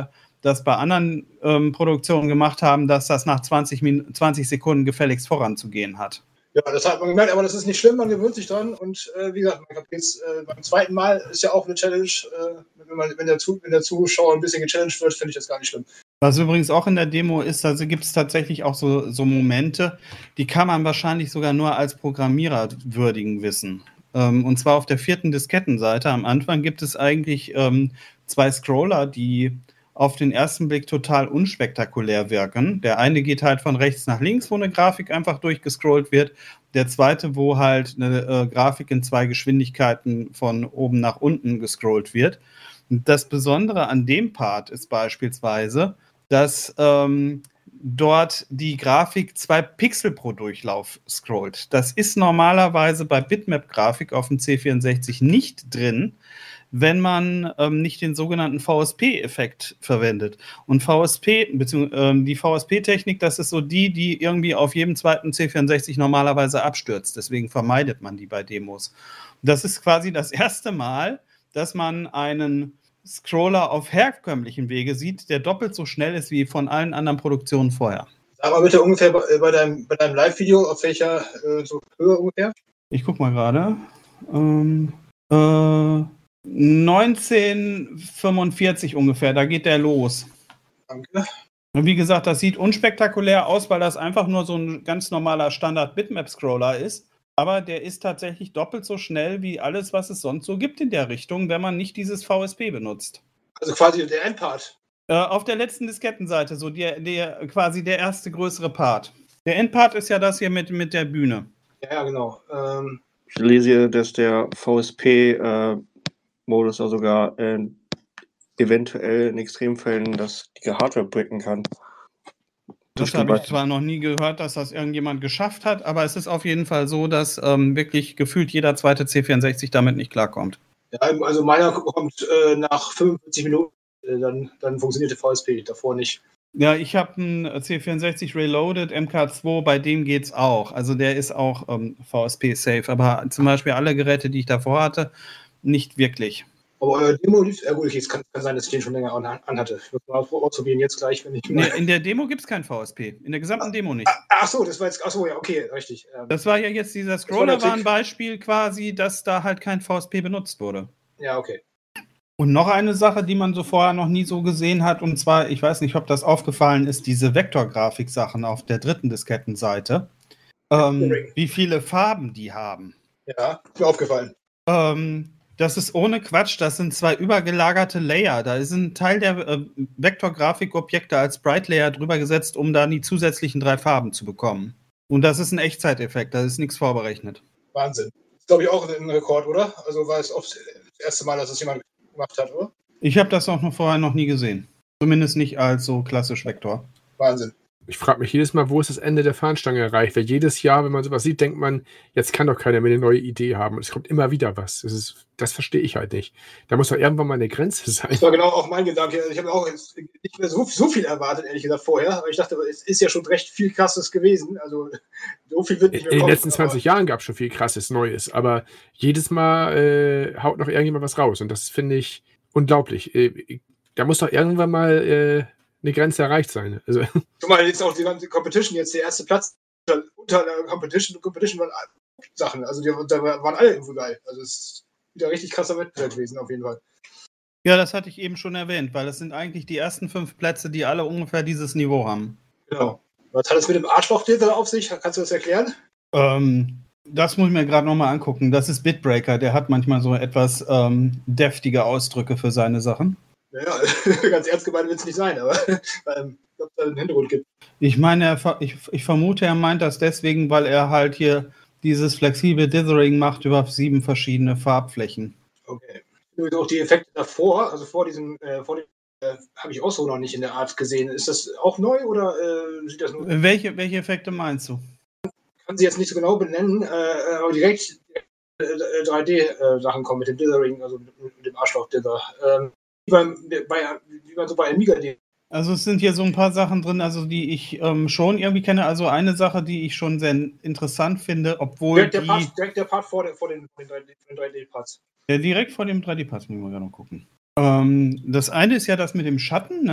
das bei anderen ähm, Produktionen gemacht haben, dass das nach zwanzig, Min- zwanzig Sekunden gefälligst voranzugehen hat. Ja, das hat man gemerkt, aber das ist nicht schlimm, man gewöhnt sich dran. Und äh, wie gesagt, ich hab jetzt, äh, beim zweiten Mal ist ja auch eine Challenge. Äh, wenn, man, wenn, der Zu- wenn der Zuschauer ein bisschen gechallenged wird, finde ich das gar nicht schlimm. Was übrigens auch in der Demo ist, also gibt es tatsächlich auch so, so Momente, die kann man wahrscheinlich sogar nur als Programmierer würdigen wissen. Ähm, und zwar auf der vierten Diskettenseite. Am Anfang gibt es eigentlich ähm, zwei Scroller, die auf den ersten Blick total unspektakulär wirken. Der eine geht halt von rechts nach links, wo eine Grafik einfach durchgescrollt wird. Der zweite, wo halt eine äh, Grafik in zwei Geschwindigkeiten von oben nach unten gescrollt wird. Und das Besondere an dem Part ist beispielsweise, dass ähm, dort die Grafik zwei Pixel pro Durchlauf scrollt. Das ist normalerweise bei Bitmap-Grafik auf dem C vierundsechzig nicht drin, wenn man ähm, nicht den sogenannten V S P-Effekt verwendet. Und V S P, beziehungsweise ähm, die V S P-Technik, das ist so die, die irgendwie auf jedem zweiten C vierundsechzig normalerweise abstürzt. Deswegen vermeidet man die bei Demos. Das ist quasi das erste Mal, dass man einen Scroller auf herkömmlichen Wege sieht, der doppelt so schnell ist wie von allen anderen Produktionen vorher. Sag mal bitte ungefähr bei, bei deinem, bei deinem Live-Video, auf welcher äh, so Höhe ungefähr? Ich guck mal gerade. Ähm, äh, neunzehnhundertfünfundvierzig ungefähr, da geht der los. Danke. Und wie gesagt, das sieht unspektakulär aus, weil das einfach nur so ein ganz normaler Standard-Bitmap-Scroller ist. Aber der ist tatsächlich doppelt so schnell wie alles, was es sonst so gibt in der Richtung, wenn man nicht dieses V S P benutzt. Also quasi der Endpart. Äh, auf der letzten Diskettenseite, so der, der, quasi der erste größere Part. Der Endpart ist ja das hier mit, mit der Bühne. Ja, ja, genau. Ähm, Ich lese hier, dass der V S P-Modus äh, sogar äh, eventuell in Extremfällen das, die Hardware bricken kann. Das habe ich zwar noch nie gehört, dass das irgendjemand geschafft hat, aber es ist auf jeden Fall so, dass ähm, wirklich gefühlt jeder zweite C vierundsechzig damit nicht klarkommt. ja, also meiner kommt äh, nach fünfundvierzig Minuten, äh, dann, dann funktioniert der V S P, davor nicht. Ja, ich habe einen C vierundsechzig Reloaded M K zwei, bei dem geht's auch. Also der ist auch ähm, V S P-safe, aber zum Beispiel alle Geräte, die ich davor hatte, nicht wirklich. Aber euer Demo lief, ja gut, okay, es kann, kann sein, dass ich den schon länger an, anhatte. Ich würde mal ausprobieren jetzt gleich, wenn ich... Nee, in der Demo gibt es kein V S P. In der gesamten Demo nicht. Ach so, das war jetzt, ach so, ja, okay, richtig. Ähm, Das war ja jetzt, dieser war Scroller der war ein Trick. Beispiel quasi, dass da halt kein V S P benutzt wurde. ja, okay. Und noch eine Sache, die man so vorher noch nie so gesehen hat, und zwar, ich weiß nicht, ob das aufgefallen ist, diese Vektorgrafik-Sachen auf der dritten Diskettenseite. Ähm, wie viele Farben die haben. Ja, ist mir aufgefallen. Ähm, das ist ohne Quatsch, das sind zwei übergelagerte Layer. Da ist ein Teil der äh, Vektorgrafikobjekte als Sprite Layer drüber gesetzt, um dann die zusätzlichen drei Farben zu bekommen. Und das ist ein Echtzeiteffekt, da ist nichts vorberechnet. Wahnsinn. Das ist, glaube ich, auch ein Rekord, oder? Also war es oft das erste Mal, dass das jemand gemacht hat, oder? Ich habe das auch noch vorher noch nie gesehen. Zumindest nicht als so klassisch Vektor. Wahnsinn. Ich frage mich jedes Mal, wo ist das Ende der Fahnenstange erreicht? Weil jedes Jahr, wenn man sowas sieht, denkt man, jetzt kann doch keiner mehr eine neue Idee haben. Und es kommt immer wieder was. Das, ist, das verstehe ich halt nicht. Da muss doch irgendwann mal eine Grenze sein. Das war genau auch mein Gedanke. Ich habe auch jetzt nicht mehr so, so viel erwartet, ehrlich gesagt, vorher. Aber ich dachte, es ist ja schon recht viel Krasses gewesen. Also so viel wird nicht In mehr den kommen, letzten zwanzig Jahren gab es schon viel Krasses Neues. Aber jedes Mal äh, haut noch irgendjemand was raus. Und das finde ich unglaublich. Äh, da muss doch irgendwann mal äh, eine Grenze erreicht sein. Also, Guck mal, jetzt auch die ganze Competition, jetzt der erste Platz unter der Competition, Competition waren Sachen. Also die, da waren alle irgendwo geil. Also es ist wieder richtig krasser Wettbewerb gewesen, auf jeden Fall. Ja, das hatte ich eben schon erwähnt, weil das sind eigentlich die ersten fünf Plätze, die alle ungefähr dieses Niveau haben. Genau. Was hat es mit dem Arschloch-Filter auf sich? Kannst du das erklären? Ähm, das muss ich mir gerade nochmal angucken. Das ist Bitbreaker, der hat manchmal so etwas ähm, deftige Ausdrücke für seine Sachen. Naja, ganz ernst gemeint wird es nicht sein, aber ähm, ich glaube, da einen Hintergrund gibt. Ich meine, er, ver- ich, ich vermute, er meint das deswegen, weil er halt hier dieses flexible Dithering macht über sieben verschiedene Farbflächen. Okay. Und auch die Effekte davor, also vor diesem, äh, vor dem, äh, habe ich auch so noch nicht in der Art gesehen. Ist das auch neu oder äh, sieht das nur? Welche, welche Effekte meinst du? Kann sie jetzt nicht so genau benennen, äh, aber direkt äh, drei D-Sachen kommen mit dem Dithering, also mit, mit dem Arschloch-Dither. Ähm, wie, beim, bei, wie man so bei Amiga die. Also es sind hier so ein paar Sachen drin, also die ich ähm, schon irgendwie kenne. Also eine Sache, die ich schon sehr interessant finde, obwohl Direkt der die... Part, direkt der Part vor, der, vor den, vor den drei D-Parts. Ja, direkt vor dem drei D-Pass, müssen wir gerade noch gucken. Ähm, das eine ist ja das mit dem Schatten, ne?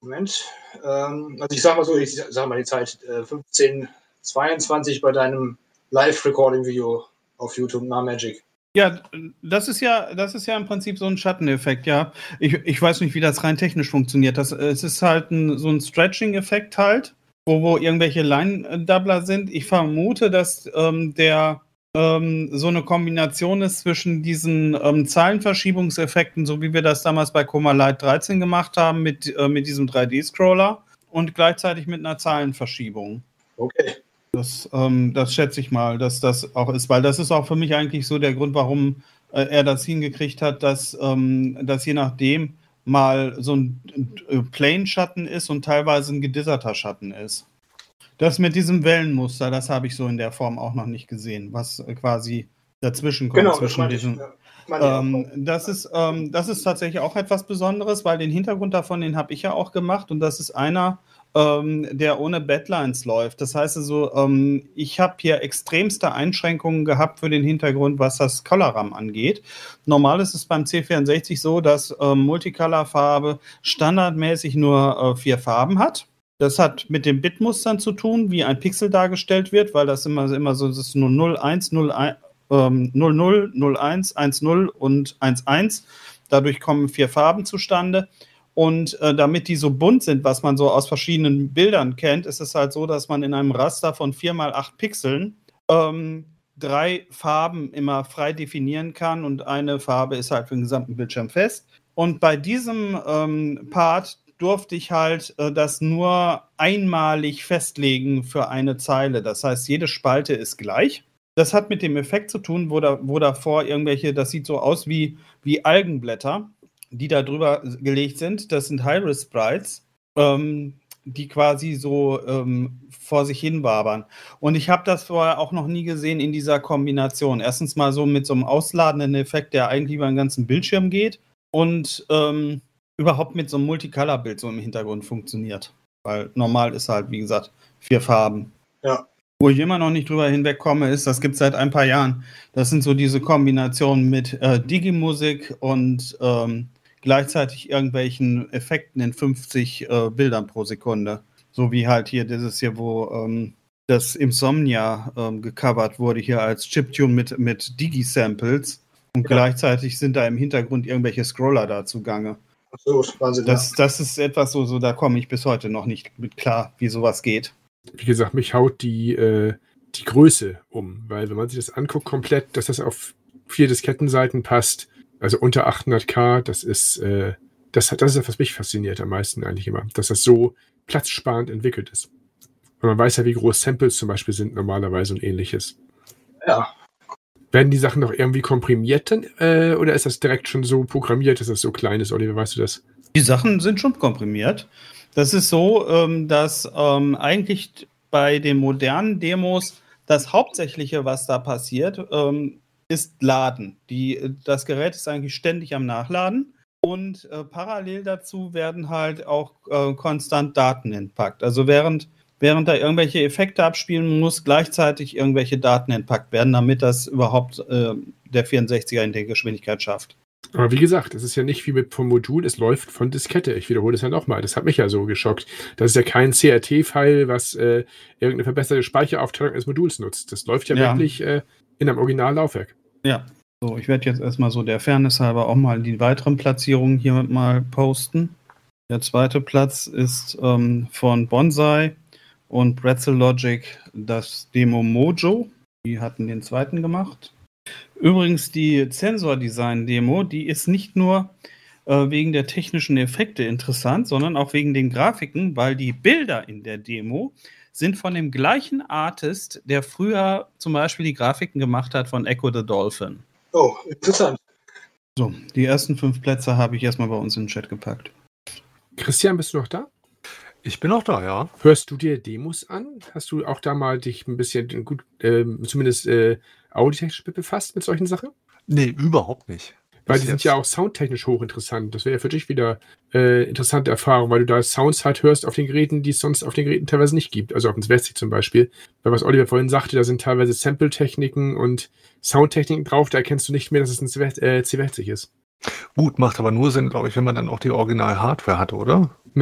Moment. Ähm, also ich sag mal so, ich sag mal die Zeit äh, fünfzehn zweiundzwanzig bei deinem Live-Recording-Video auf YouTube, na Magic. Ja, das ist ja, das ist ja im Prinzip so ein Schatteneffekt, ja. Ich, ich weiß nicht, wie das rein technisch funktioniert. Das, es ist halt ein, so ein Stretching-Effekt halt, wo, wo irgendwelche Line-Doubler sind. Ich vermute, dass ähm, der ähm, so eine Kombination ist zwischen diesen ähm, Zahlenverschiebungseffekten, so wie wir das damals bei Coma Light dreizehn gemacht haben, mit, äh, mit diesem drei D-Scroller und gleichzeitig mit einer Zahlenverschiebung. Okay. Das, ähm, das schätze ich mal, dass das auch ist, weil das ist auch für mich eigentlich so der Grund, warum äh, er das hingekriegt hat, dass, ähm, dass je nachdem mal so ein äh, Plane-Schatten ist und teilweise ein gedisserter Schatten ist. Das mit diesem Wellenmuster, das habe ich so in der Form auch noch nicht gesehen, was äh, quasi dazwischen kommt. Genau, zwischen das diesen. Ich, ja. Ähm, das, ist, ähm, das ist tatsächlich auch etwas Besonderes, weil den Hintergrund davon, den habe ich ja auch gemacht und das ist einer, ähm, der ohne Badlines läuft. Das heißt also, ähm, ich habe hier extremste Einschränkungen gehabt für den Hintergrund, was das Color-RAM angeht. Normal ist es beim C vierundsechzig so, dass ähm, Multicolor-Farbe standardmäßig nur äh, vier Farben hat. Das hat mit den Bitmustern zu tun, wie ein Pixel dargestellt wird, weil das immer, immer so, das ist nur null, eins, null, eins, null null, null eins, eins null und eins eins. Dadurch kommen vier Farben zustande. Und äh, damit die so bunt sind, was man so aus verschiedenen Bildern kennt, ist es halt so, dass man in einem Raster von vier mal acht Pixeln ähm, drei Farben immer frei definieren kann und eine Farbe ist halt für den gesamten Bildschirm fest. Und bei diesem ähm, Part durfte ich halt äh, das nur einmalig festlegen für eine Zeile. Das heißt, jede Spalte ist gleich. Das hat mit dem Effekt zu tun, wo, da, wo davor irgendwelche, das sieht so aus wie, wie Algenblätter, die da drüber gelegt sind. Das sind High-Res-Sprites, ähm, die quasi so ähm, vor sich hin wabern. Und ich habe das vorher auch noch nie gesehen in dieser Kombination. Erstens mal so mit so einem ausladenden Effekt, der eigentlich über den ganzen Bildschirm geht und ähm, überhaupt mit so einem Multicolor-Bild so im Hintergrund funktioniert. Weil normal ist halt, wie gesagt, vier Farben. Ja. Wo ich immer noch nicht drüber hinwegkomme, ist, das gibt es seit ein paar Jahren. Das sind so diese Kombinationen mit äh, Digimusik und ähm, gleichzeitig irgendwelchen Effekten in fünfzig äh, Bildern pro Sekunde. So wie halt hier dieses hier, wo ähm, das Insomnia ähm, gecovert wurde, hier als Chiptune mit, mit Digi-Samples. Und ja. Gleichzeitig sind da im Hintergrund irgendwelche Scroller da zugange. Ach so, Wahnsinn. Das, das ist etwas so, so, da komme ich bis heute noch nicht mit klar, wie sowas geht. Wie gesagt, mich haut die, äh, die Größe um, weil wenn man sich das anguckt komplett, dass das auf vier Diskettenseiten passt, also unter achthundert K, das ist, äh, das, das ist, was mich fasziniert am meisten eigentlich immer, dass das so platzsparend entwickelt ist. Und man weiß ja, wie groß Samples zum Beispiel sind normalerweise und ähnliches. Ja. Werden die Sachen noch irgendwie komprimiert dann, äh, oder ist das direkt schon so programmiert, dass das so klein ist, Oliver, weißt du das? Die Sachen sind schon komprimiert. Das ist so, ähm, dass ähm, eigentlich bei den modernen Demos das Hauptsächliche, was da passiert, ähm, ist Laden. Die, das Gerät ist eigentlich ständig am Nachladen und äh, parallel dazu werden halt auch äh, konstant Daten entpackt. Also während, während da irgendwelche Effekte abspielen, muss gleichzeitig irgendwelche Daten entpackt werden, damit das überhaupt äh, der vierundsechziger in der Geschwindigkeit schafft. Aber wie gesagt, es ist ja nicht wie mit vom Modul, es läuft von Diskette. Ich wiederhole es ja nochmal. Das hat mich ja so geschockt. Das ist ja kein C R T-File, was äh, irgendeine verbesserte Speicheraufteilung des Moduls nutzt. Das läuft ja, ja. wirklich äh, in einem Originallaufwerk. Ja. So, ich werde jetzt erstmal so der Fairness halber auch mal die weiteren Platzierungen hier mal posten. Der zweite Platz ist ähm, von Bonsai und Pretzel Logic das Demo Mojo. Die hatten den zweiten gemacht. Übrigens, die Sensor-Design-Demo, die ist nicht nur äh, wegen der technischen Effekte interessant, sondern auch wegen den Grafiken, weil die Bilder in der Demo sind von dem gleichen Artist, der früher zum Beispiel die Grafiken gemacht hat von Echo the Dolphin. Oh, interessant. So, die ersten fünf Plätze habe ich erstmal bei uns in den Chat gepackt. Christian, bist du noch da? Ich bin auch da, ja. Hörst du dir Demos an? Hast du auch da mal dich ein bisschen gut, äh, zumindest äh, audiotechnisch befasst mit solchen Sachen? Nee, überhaupt nicht. Weil die sind ja auch soundtechnisch hochinteressant. Das wäre ja für dich wieder äh, interessante Erfahrung, weil du da Sounds halt hörst auf den Geräten, die es sonst auf den Geräten teilweise nicht gibt. Also auf dem Svestic zum Beispiel. Weil was Oliver vorhin sagte, da sind teilweise Sample-Techniken und Soundtechniken drauf, da erkennst du nicht mehr, dass es ein äh, C vierzig ist. Gut, macht aber nur Sinn, glaube ich, wenn man dann auch die Original-Hardware hat, oder? Nein.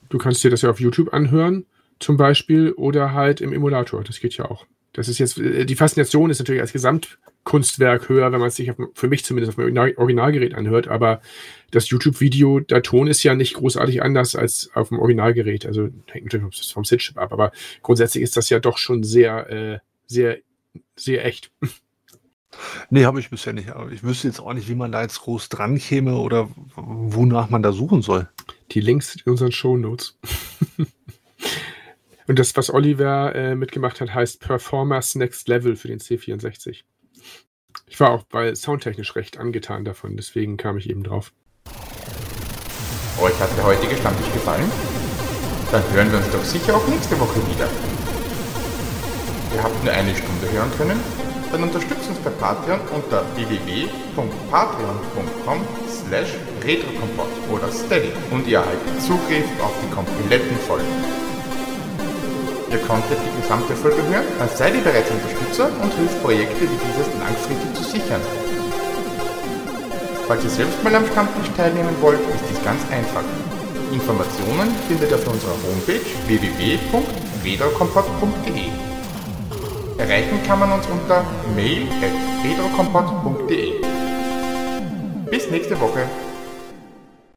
Du kannst dir das ja auf YouTube anhören, zum Beispiel, oder halt im Emulator. Das geht ja auch. Das ist jetzt, die Faszination ist natürlich als Gesamtkunstwerk höher, wenn man es sich auf, für mich zumindest auf dem Originalgerät anhört, aber das YouTube-Video, der Ton ist ja nicht großartig anders als auf dem Originalgerät. Also hängt natürlich vom SID-Chip ab, aber grundsätzlich ist das ja doch schon sehr, äh, sehr, sehr echt. Nee, habe ich bisher nicht. Aber ich wüsste jetzt auch nicht, wie man da jetzt groß dran käme oder wonach man da suchen soll. Die Links in unseren Shownotes. Und das, was Oliver äh, mitgemacht hat, heißt Performers Next Level für den C vierundsechzig. Ich war auch bei soundtechnisch recht angetan davon, deswegen kam ich eben drauf. Euch hat der heutige Stammtisch gefallen? Dann hören wir uns doch sicher auch nächste Woche wieder. Ihr habt nur eine Stunde hören können? Dann unterstützt uns bei Patreon unter w w w punkt patreon punkt com slash retrokompott oder steady und ihr erhaltet Zugriff auf die kompletten Folgen. Ihr konntet die gesamte Folge hören, dann seid ihr bereits Unterstützer und hilft Projekte wie dieses langfristig zu sichern. Falls ihr selbst mal am Stammtisch teilnehmen wollt, ist dies ganz einfach. Informationen findet ihr auf unserer Homepage w w w punkt retrokompott punkt d e. Erreichen kann man uns unter mail at retrokompott punkt d e. Bis nächste Woche.